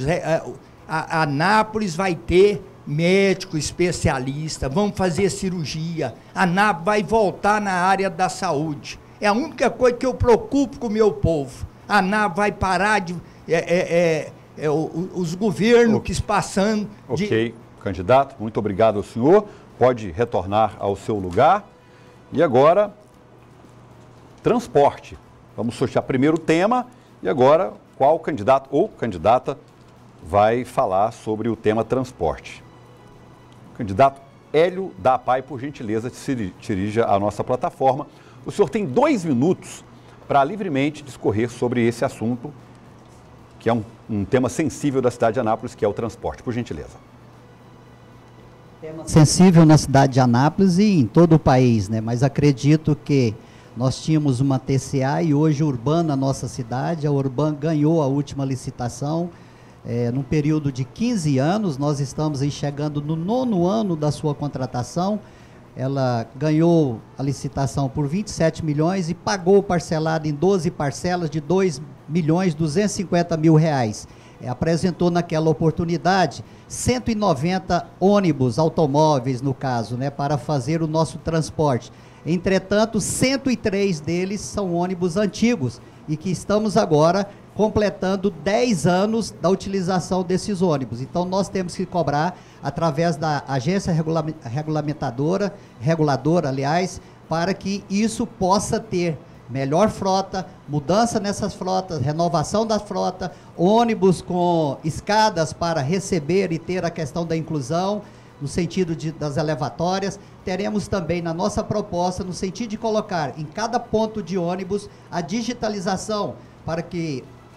[SPEAKER 3] A, a Anápolis vai ter médico especialista, vão fazer cirurgia. A Anápolis vai voltar na área da saúde. É a única coisa que eu preocupo com o meu povo. A Anápolis vai parar de... É, é, é, é, os governos que passando... De...
[SPEAKER 1] Ok, candidato, muito obrigado ao senhor. Pode retornar ao seu lugar. E agora, transporte. Vamos sortear primeiro o tema e agora qual candidato ou candidata vai falar sobre o tema transporte. Candidato Hélio da APAI, por gentileza, se dirija à nossa plataforma. O senhor tem dois minutos para livremente discorrer sobre esse assunto, que é um, um tema sensível da cidade de Anápolis, que é o transporte. Por gentileza.
[SPEAKER 5] Tema sensível na cidade de Anápolis e em todo o país, né? Mas acredito que nós tínhamos uma T C A e hoje Urbana, nossa cidade, a Urban ganhou a última licitação, é, num período de quinze anos, nós estamos aí chegando no nono ano da sua contratação. Ela ganhou a licitação por vinte e sete milhões e pagou parcelado em doze parcelas de dois milhões duzentos e cinquenta mil reais. É, apresentou naquela oportunidade cento e noventa ônibus, automóveis no caso, né, para fazer o nosso transporte. Entretanto, cento e três deles são ônibus antigos e que estamos agora completando dez anos da utilização desses ônibus. Então, nós temos que cobrar através da agência regulamentadora, reguladora, aliás, para que isso possa ter melhor frota, mudança nessas frotas, renovação da frota, ônibus com escadas para receber e ter a questão da inclusão, no sentido de, das elevatórias. Teremos também na nossa proposta, no sentido de colocar em cada ponto de ônibus a digitalização, para que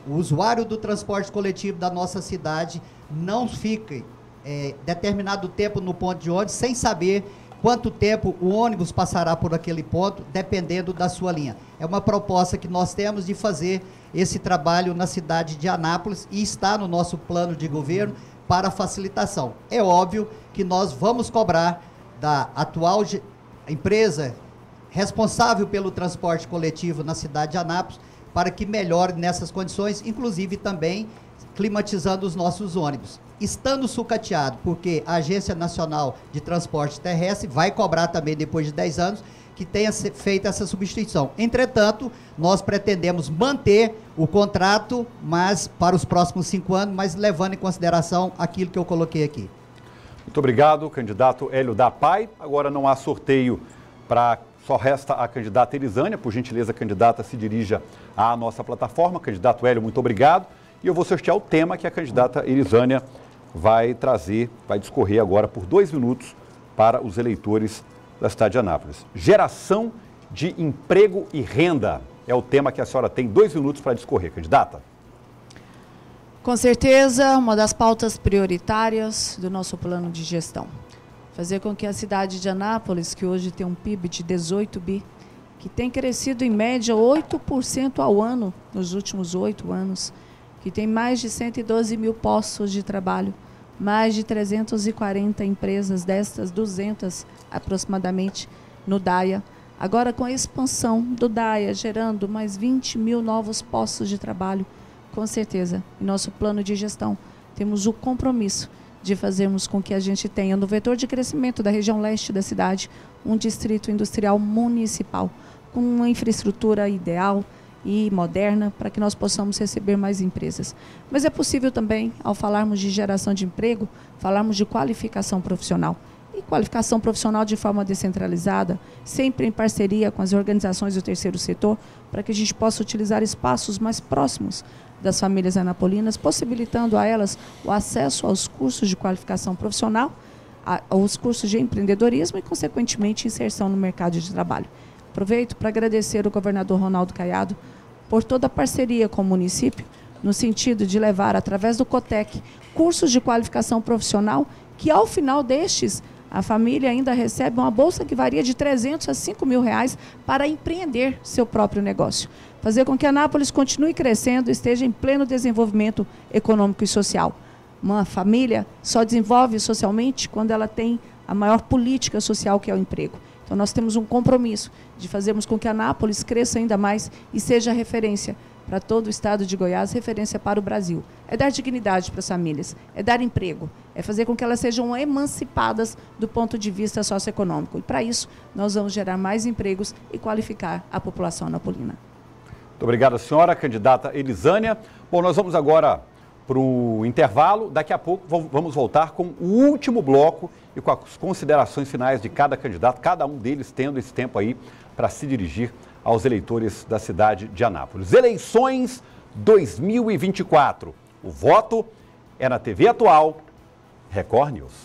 [SPEAKER 5] o usuário do transporte coletivo da nossa cidade não fique é, determinado tempo no ponto de ônibus sem saber quanto tempo o ônibus passará por aquele ponto, dependendo da sua linha. É uma proposta que nós temos de fazer esse trabalho na cidade de Anápolis e está no nosso plano de governo para facilitação. É óbvio que nós vamos cobrar da atual empresa responsável pelo transporte coletivo na cidade de Anápolis para que melhore nessas condições, inclusive também climatizando os nossos ônibus. Estando sucateado, porque a Agência Nacional de Transporte Terrestre vai cobrar também depois de dez anos que tenha feito essa substituição. Entretanto, nós pretendemos manter o contrato, mas para os próximos cinco anos, mas levando em consideração aquilo que eu coloquei aqui.
[SPEAKER 1] Muito obrigado, candidato Hélio da Pai. Agora não há sorteio para... Só resta a candidata Elisânia. Por gentileza, candidata, se dirija à nossa plataforma. Candidato Hélio, muito obrigado. E eu vou sortear o tema que a candidata Elisânia vai trazer, vai discorrer agora por dois minutos para os eleitores da cidade de Anápolis. Geração de emprego e renda é o tema que a senhora tem dois minutos para discorrer, candidata.
[SPEAKER 4] Com certeza, uma das pautas prioritárias do nosso plano de gestão. Fazer com que a cidade de Anápolis, que hoje tem um P I B de dezoito bi, que tem crescido em média oito por cento ao ano nos últimos oito anos, que tem mais de cento e doze mil postos de trabalho, mais de trezentas e quarenta empresas, destas duzentas aproximadamente no DAIA. Agora com a expansão do DAIA, gerando mais vinte mil novos postos de trabalho, com certeza, em nosso plano de gestão, temos o compromisso de fazermos com que a gente tenha, no vetor de crescimento da região leste da cidade, um distrito industrial municipal, com uma infraestrutura ideal e moderna, para que nós possamos receber mais empresas. Mas é possível também, ao falarmos de geração de emprego, falarmos de qualificação profissional. E qualificação profissional de forma descentralizada, sempre em parceria com as organizações do terceiro setor, para que a gente possa utilizar espaços mais próximos das famílias anapolinas, possibilitando a elas o acesso aos cursos de qualificação profissional, aos cursos de empreendedorismo e, consequentemente, inserção no mercado de trabalho. Aproveito para agradecer ao governador Ronaldo Caiado por toda a parceria com o município, no sentido de levar, através do COTEC, cursos de qualificação profissional, que ao final destes, a família ainda recebe uma bolsa que varia de trezentos a cinco mil reais para empreender seu próprio negócio. Fazer com que Anápolis continue crescendo e esteja em pleno desenvolvimento econômico e social. Uma família só desenvolve socialmente quando ela tem a maior política social, que é o emprego. Então, nós temos um compromisso de fazermos com que Anápolis cresça ainda mais e seja referência para todo o estado de Goiás, referência para o Brasil. É dar dignidade para as famílias, é dar emprego, é fazer com que elas sejam emancipadas do ponto de vista socioeconômico. E, para isso, nós vamos gerar mais empregos e qualificar a população anapolina.
[SPEAKER 1] Muito obrigado, senhora candidata Elisânia. Bom, nós vamos agora para o intervalo. Daqui a pouco vamos voltar com o último bloco e com as considerações finais de cada candidato, cada um deles tendo esse tempo aí para se dirigir aos eleitores da cidade de Anápolis. Eleições dois mil e vinte e quatro. O voto é na T V Atual, Record News.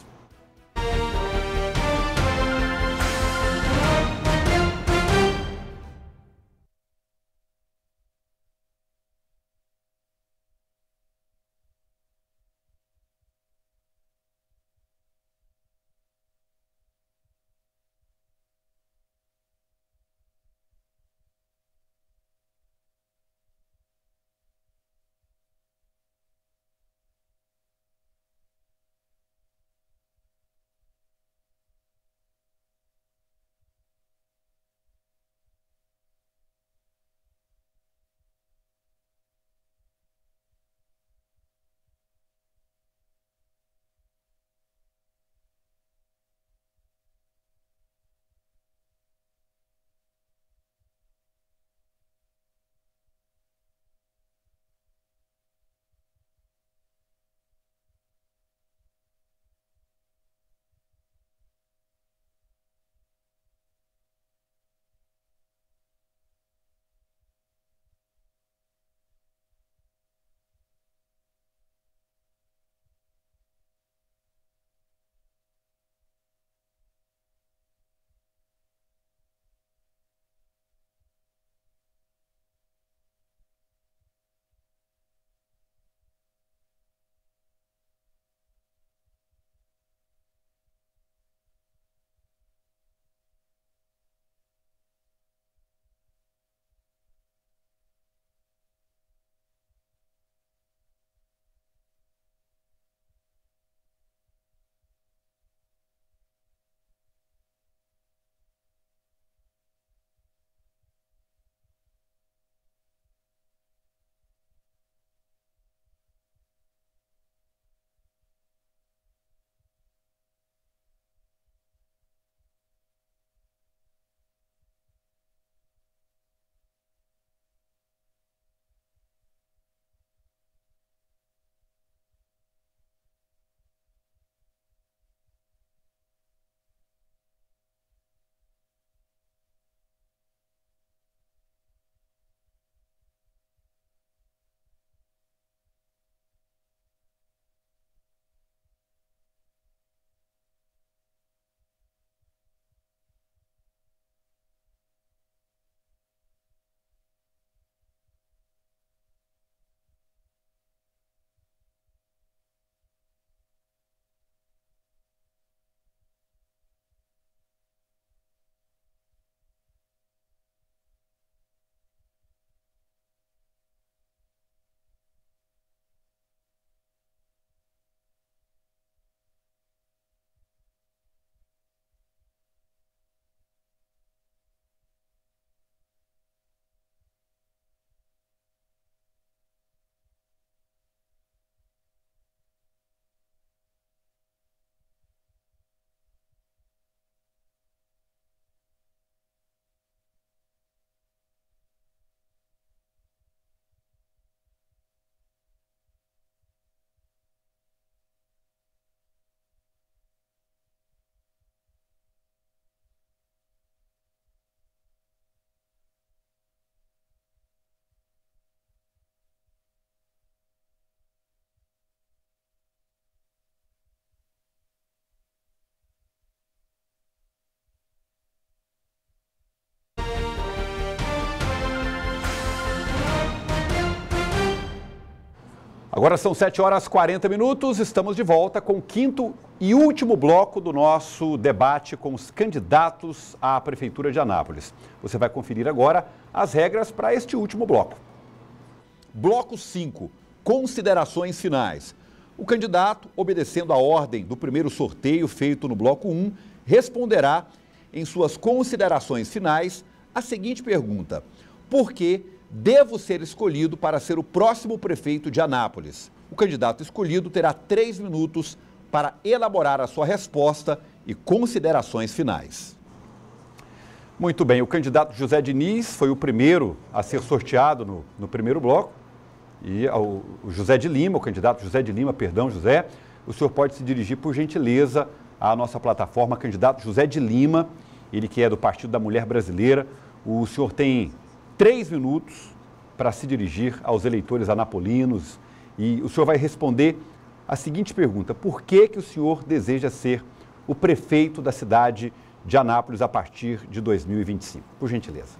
[SPEAKER 1] Agora são sete horas e quarenta minutos, estamos de volta com o quinto e último bloco do nosso debate com os candidatos à Prefeitura de Anápolis. Você vai conferir agora as regras para este último bloco. Bloco cinco, considerações finais. O candidato, obedecendo a ordem do primeiro sorteio feito no bloco um, responderá em suas considerações finais a seguinte pergunta: por que devo ser escolhido para ser o próximo prefeito de Anápolis? O candidato escolhido terá três minutos para elaborar a sua resposta e considerações finais. Muito bem, o candidato José Diniz foi o primeiro a ser sorteado no, no primeiro bloco. E o, o José de Lima, o candidato José de Lima, perdão, José, o senhor pode se dirigir, por gentileza, à nossa plataforma, candidato José de Lima, ele que é do Partido da Mulher Brasileira. O senhor tem três minutos para se dirigir aos eleitores anapolinos e o senhor vai responder a seguinte pergunta: por que que o senhor deseja ser o prefeito da cidade de Anápolis a partir de dois mil e vinte e cinco? Por gentileza.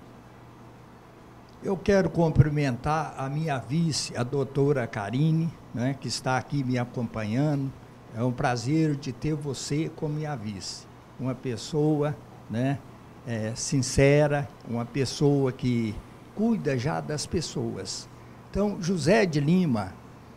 [SPEAKER 3] Eu quero cumprimentar a minha vice, a doutora Karine, né, que está aqui me acompanhando. É um prazer de ter você como minha vice. Uma pessoa, né, é, sincera, uma pessoa que cuida já das pessoas. Então, José de Lima,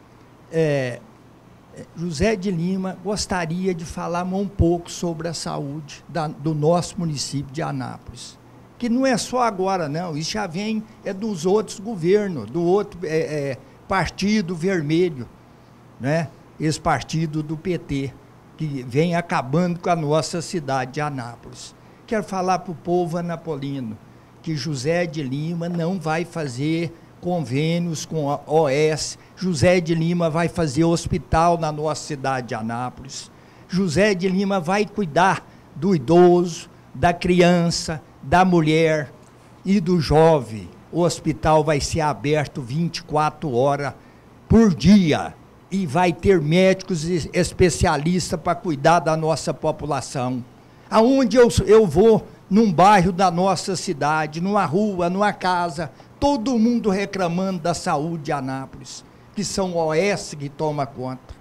[SPEAKER 3] é, José de Lima gostaria de falar um pouco sobre a saúde da, do nosso município de Anápolis. Que não é só agora, não, isso já vem é dos outros governos, do outro é, é, partido vermelho, né? Esse partido do P T, que vem acabando com a nossa cidade de Anápolis. Quero falar para o povo anapolino que José de Lima não vai fazer convênios com a O S, José de Lima vai fazer hospital na nossa cidade de Anápolis, José de Lima vai cuidar do idoso, da criança, da mulher e do jovem. O hospital vai ser aberto vinte e quatro horas por dia e vai ter médicos especialistas para cuidar da nossa população. Aonde eu, eu vou, num bairro da nossa cidade, numa rua, numa casa, todo mundo reclamando da saúde de Anápolis, que são O S que toma conta.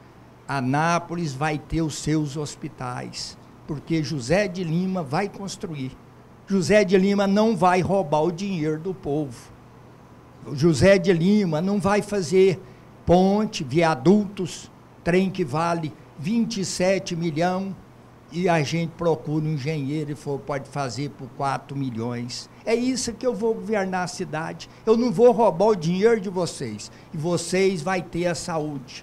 [SPEAKER 3] Anápolis vai ter os seus hospitais, porque José de Lima vai construir. José de Lima não vai roubar o dinheiro do povo. José de Lima não vai fazer ponte, viadutos, trem que vale vinte e sete milhões, e a gente procura um engenheiro e for, pode fazer por quatro milhões. É isso que eu vou governar a cidade. Eu não vou roubar o dinheiro de vocês. E vocês vão ter a saúde.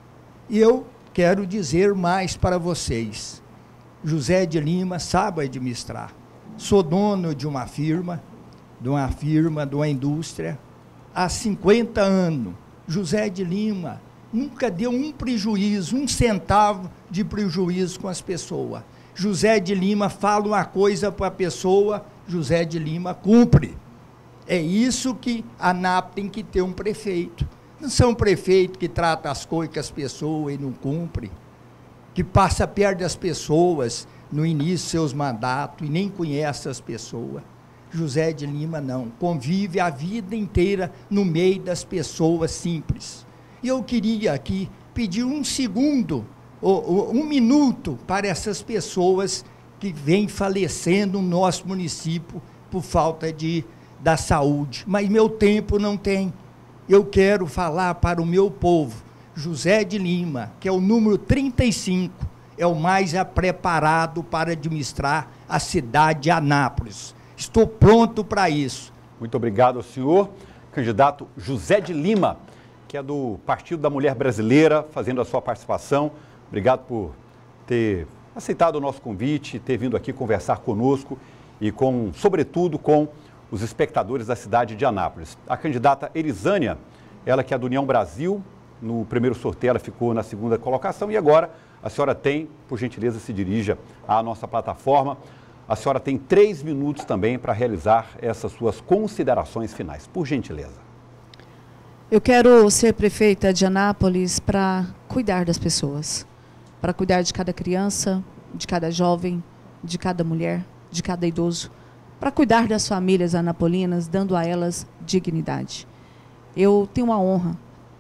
[SPEAKER 3] E eu quero dizer mais para vocês. José de Lima sabe administrar. Sou dono de uma firma, de uma firma, de uma indústria, há cinquenta anos. José de Lima nunca deu um prejuízo, um centavo de prejuízo com as pessoas. José de Lima fala uma coisa para a pessoa, José de Lima cumpre. É isso que a Anápolis tem que ter um prefeito. Não são um prefeito que trata as coisas com as pessoas e não cumpre, que passa perto das pessoas no início dos seus mandatos e nem conhece as pessoas. José de Lima não, convive a vida inteira no meio das pessoas simples. E eu queria aqui pedir um segundo, ou, um minuto para essas pessoas que vêm falecendo no nosso município por falta de, da saúde. Mas meu tempo não tem. Eu quero falar para o meu povo. José de Lima, que é o número trinta e cinco, é o mais preparado para administrar a cidade de Anápolis. Estou pronto para isso.
[SPEAKER 1] Muito obrigado, senhor. Candidato José de Lima, que é do Partido da Mulher Brasileira, fazendo a sua participação. Obrigado por ter aceitado o nosso convite, ter vindo aqui conversar conosco e, com, sobretudo, com os espectadores da cidade de Anápolis. A candidata Elisânia, ela que é do União Brasil, no primeiro sorteio ela ficou na segunda colocação e agora a senhora tem, por gentileza, se dirija à nossa plataforma. A senhora tem três minutos também para realizar essas suas considerações finais, por gentileza.
[SPEAKER 4] Eu quero ser prefeita de Anápolis para cuidar das pessoas, para cuidar de cada criança, de cada jovem, de cada mulher, de cada idoso, para cuidar das famílias anapolinas, dando a elas dignidade. Eu tenho a honra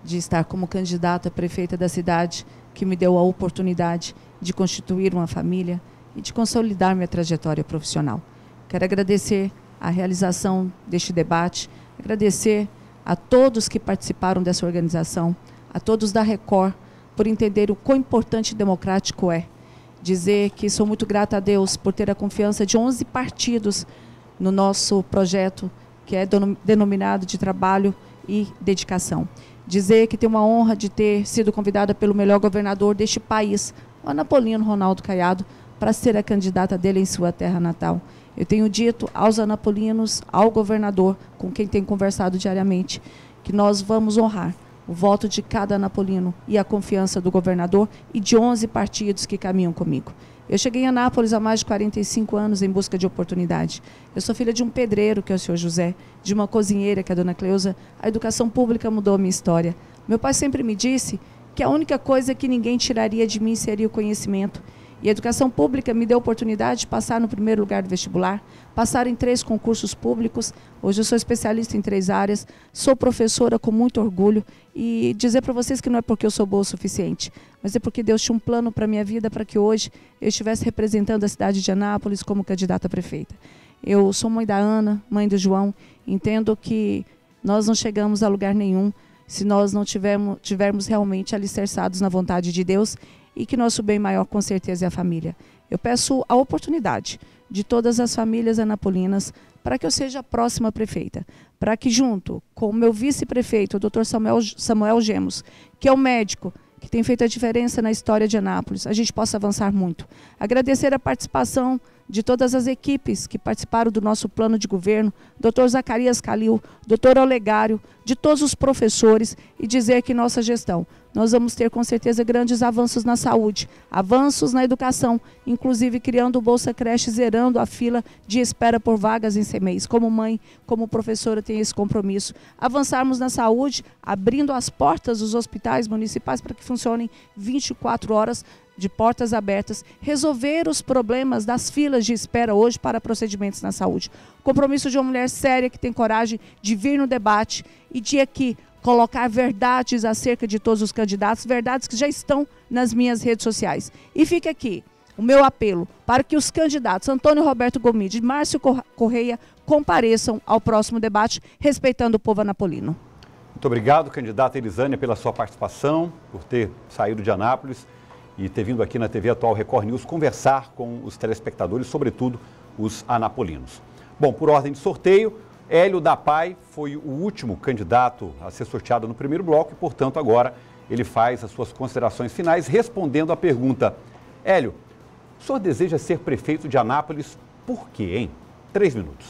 [SPEAKER 4] de estar como candidata a prefeita da cidade, que me deu a oportunidade de constituir uma família e de consolidar minha trajetória profissional. Quero agradecer a realização deste debate, agradecer a todos que participaram dessa organização, a todos da Record, por entender o quão importante e democrático é. Dizer que sou muito grata a Deus por ter a confiança de onze partidos no nosso projeto, que é denominado de trabalho e dedicação. Dizer que tenho uma honra de ter sido convidada pelo melhor governador deste país, o Anapolino Ronaldo Caiado, para ser a candidata dele em sua terra natal. Eu tenho dito aos anapolinos, ao governador, com quem tenho conversado diariamente, que nós vamos honrar o voto de cada anapolino e a confiança do governador e de onze partidos que caminham comigo. Eu cheguei em Anápolis há mais de quarenta e cinco anos em busca de oportunidade. Eu sou filha de um pedreiro, que é o senhor José, de uma cozinheira, que é a dona Cleusa. A educação pública mudou a minha história. Meu pai sempre me disse que a única coisa que ninguém tiraria de mim seria o conhecimento. E a educação pública me deu a oportunidade de passar no primeiro lugar do vestibular, passar em três concursos públicos. Hoje eu sou especialista em três áreas, sou professora com muito orgulho e dizer para vocês que não é porque eu sou boa o suficiente, mas é porque Deus tinha um plano para a minha vida para que hoje eu estivesse representando a cidade de Anápolis como candidata a prefeita. Eu sou mãe da Ana, mãe do João, entendo que nós não chegamos a lugar nenhum se nós não tivermos, tivermos realmente alicerçados na vontade de Deus e que nosso bem maior, com certeza, é a família. Eu peço a oportunidade de todas as famílias anapolinas para que eu seja a próxima prefeita, para que junto com o meu vice-prefeito, o doutor Samuel, Samuel Gemos, que é o médico que tem feito a diferença na história de Anápolis, a gente possa avançar muito. Agradecer a participação de todas as equipes que participaram do nosso plano de governo, doutor Zacarias Calil, doutor Olegário, de todos os professores, e dizer que nossa gestão, nós vamos ter com certeza grandes avanços na saúde, avanços na educação, inclusive criando o Bolsa Creche, zerando a fila de espera por vagas em C M E I. Como mãe, como professora, tenho esse compromisso. Avançarmos na saúde, abrindo as portas dos hospitais municipais para que funcionem vinte e quatro horas, de portas abertas, resolver os problemas das filas de espera hoje para procedimentos na saúde. Compromisso de uma mulher séria que tem coragem de vir no debate e de aqui colocar verdades acerca de todos os candidatos, verdades que já estão nas minhas redes sociais. E fica aqui o meu apelo para que os candidatos Antônio Roberto Gomide e Márcio Correia compareçam ao próximo debate, respeitando o povo anapolino.
[SPEAKER 1] Muito obrigado, candidata Elisânia, pela sua participação, por ter saído de Anápolis e ter vindo aqui na T V Atual Record News conversar com os telespectadores, sobretudo os anapolinos. Bom, por ordem de sorteio, Hélio da Pai foi o último candidato a ser sorteado no primeiro bloco e, portanto, agora ele faz as suas considerações finais respondendo à pergunta: Hélio, o senhor deseja ser prefeito de Anápolis por quê, hein? Três minutos.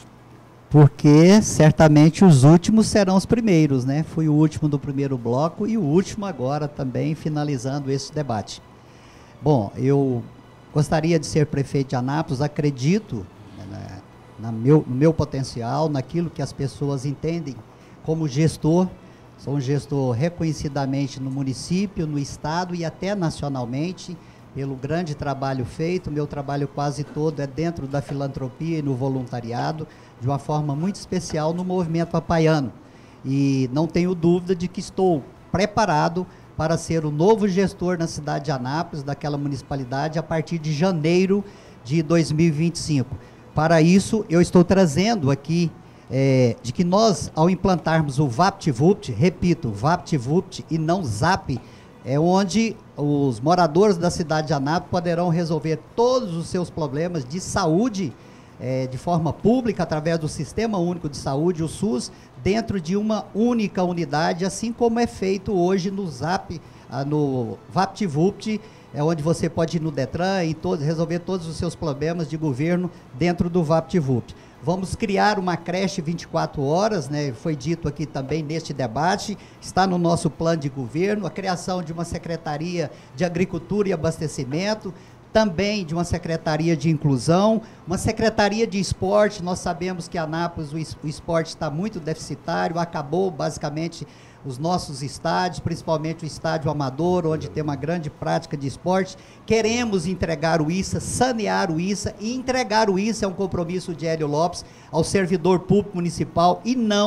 [SPEAKER 5] Porque certamente os últimos serão os primeiros, né? Fui o último do primeiro bloco e o último agora também finalizando esse debate. Bom, eu gostaria de ser prefeito de Anápolis, acredito né, na meu, no meu potencial, naquilo que as pessoas entendem como gestor. Sou um gestor reconhecidamente no município, no estado e até nacionalmente, pelo grande trabalho feito. Meu trabalho quase todo é dentro da filantropia e no voluntariado, de uma forma muito especial no movimento apaiano. E não tenho dúvida de que estou preparado para ser o novo gestor na cidade de Anápolis, daquela municipalidade, a partir de janeiro de dois mil e vinte e cinco. Para isso, eu estou trazendo aqui, é, de que nós, ao implantarmos o VaptVupt, repito, VaptVupt e não Zap, é onde os moradores da cidade de Anápolis poderão resolver todos os seus problemas de saúde, é, de forma pública, através do Sistema Único de Saúde, o SUS, dentro de uma única unidade, assim como é feito hoje no Zap, no VaptVupt, é onde você pode ir no Detran e todo, resolver todos os seus problemas de governo dentro do VaptVupt. Vamos criar uma creche vinte e quatro horas, né? Foi dito aqui também neste debate, está no nosso plano de governo, a criação de uma Secretaria de Agricultura e Abastecimento, também de uma Secretaria de Inclusão, uma Secretaria de Esporte. Nós sabemos que Anápolis o esporte está muito deficitário, acabou basicamente os nossos estádios, principalmente o estádio amador, onde tem uma grande prática de esporte. Queremos entregar o I S A, sanear o I S A, e entregar o I S A é um compromisso de Hélio Lopes ao servidor público municipal e não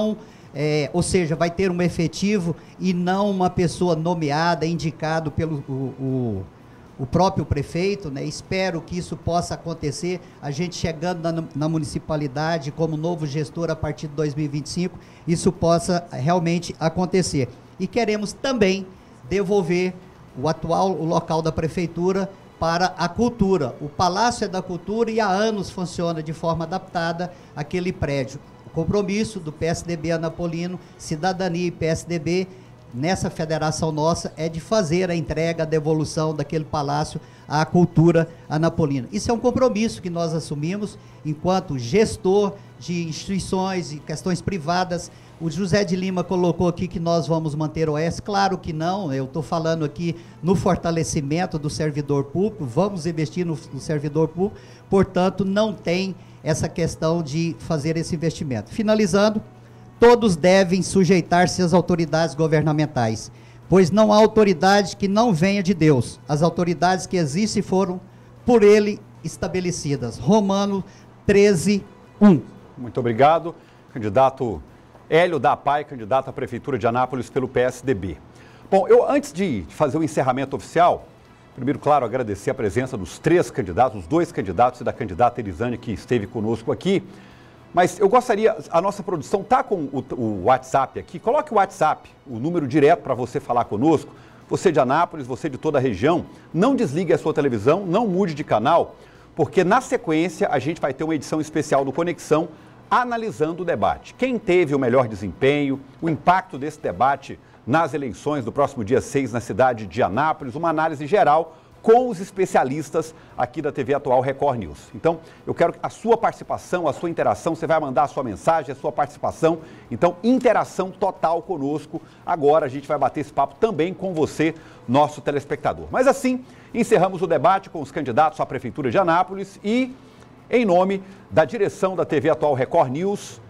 [SPEAKER 5] é, ou seja, vai ter um efetivo e não uma pessoa nomeada, indicado pelo o, o, o próprio prefeito, né? Espero que isso possa acontecer, a gente chegando na, na municipalidade como novo gestor a partir de dois mil e vinte e cinco, isso possa realmente acontecer. E queremos também devolver o atual o local da prefeitura para a cultura. O Palácio é da Cultura e há anos funciona de forma adaptada aquele prédio. O compromisso do P S D B Anapolino, Cidadania e P S D B, nessa federação nossa, é de fazer a entrega, a devolução daquele palácio à cultura anapolina. Isso é um compromisso que nós assumimos enquanto gestor de instituições e questões privadas. O José de Lima colocou aqui que nós vamos manter o O S. Claro que não, eu estou falando aqui no fortalecimento do servidor público, vamos investir no, no servidor público, portanto, não tem essa questão de fazer esse investimento. Finalizando, todos devem sujeitar-se às autoridades governamentais, pois não há autoridade que não venha de Deus. As autoridades que existem foram por ele estabelecidas. Romano treze, um.
[SPEAKER 1] Muito obrigado, candidato Hélio da Pai, candidato à Prefeitura de Anápolis pelo P S D B. Bom, eu antes de fazer o encerramento oficial, primeiro, claro, agradecer a presença dos três candidatos, os dois candidatos e da candidata Elisane que esteve conosco aqui. Mas eu gostaria, a nossa produção está com o, o WhatsApp aqui, coloque o WhatsApp, o número direto para você falar conosco, você de Anápolis, você de toda a região, não desligue a sua televisão, não mude de canal, porque na sequência a gente vai ter uma edição especial do Conexão analisando o debate. Quem teve o melhor desempenho, o impacto desse debate nas eleições do próximo dia seis na cidade de Anápolis, uma análise geral com os especialistas aqui da T V Atual Record News. Então, eu quero a sua participação, a sua interação, você vai mandar a sua mensagem, a sua participação. Então, interação total conosco. Agora a gente vai bater esse papo também com você, nosso telespectador. Mas assim, encerramos o debate com os candidatos à Prefeitura de Anápolis e, em nome da direção da T V Atual Record News,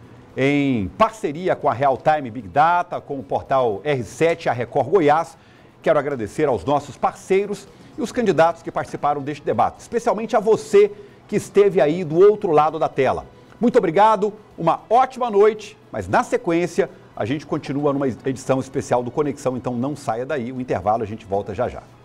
[SPEAKER 1] em parceria com a Real Time Big Data, com o portal R sete e a Record Goiás, quero agradecer aos nossos parceiros e os candidatos que participaram deste debate, especialmente a você que esteve aí do outro lado da tela. Muito obrigado, uma ótima noite, mas na sequência a gente continua numa edição especial do Conexão, então não saia daí, o intervalo a gente volta já já.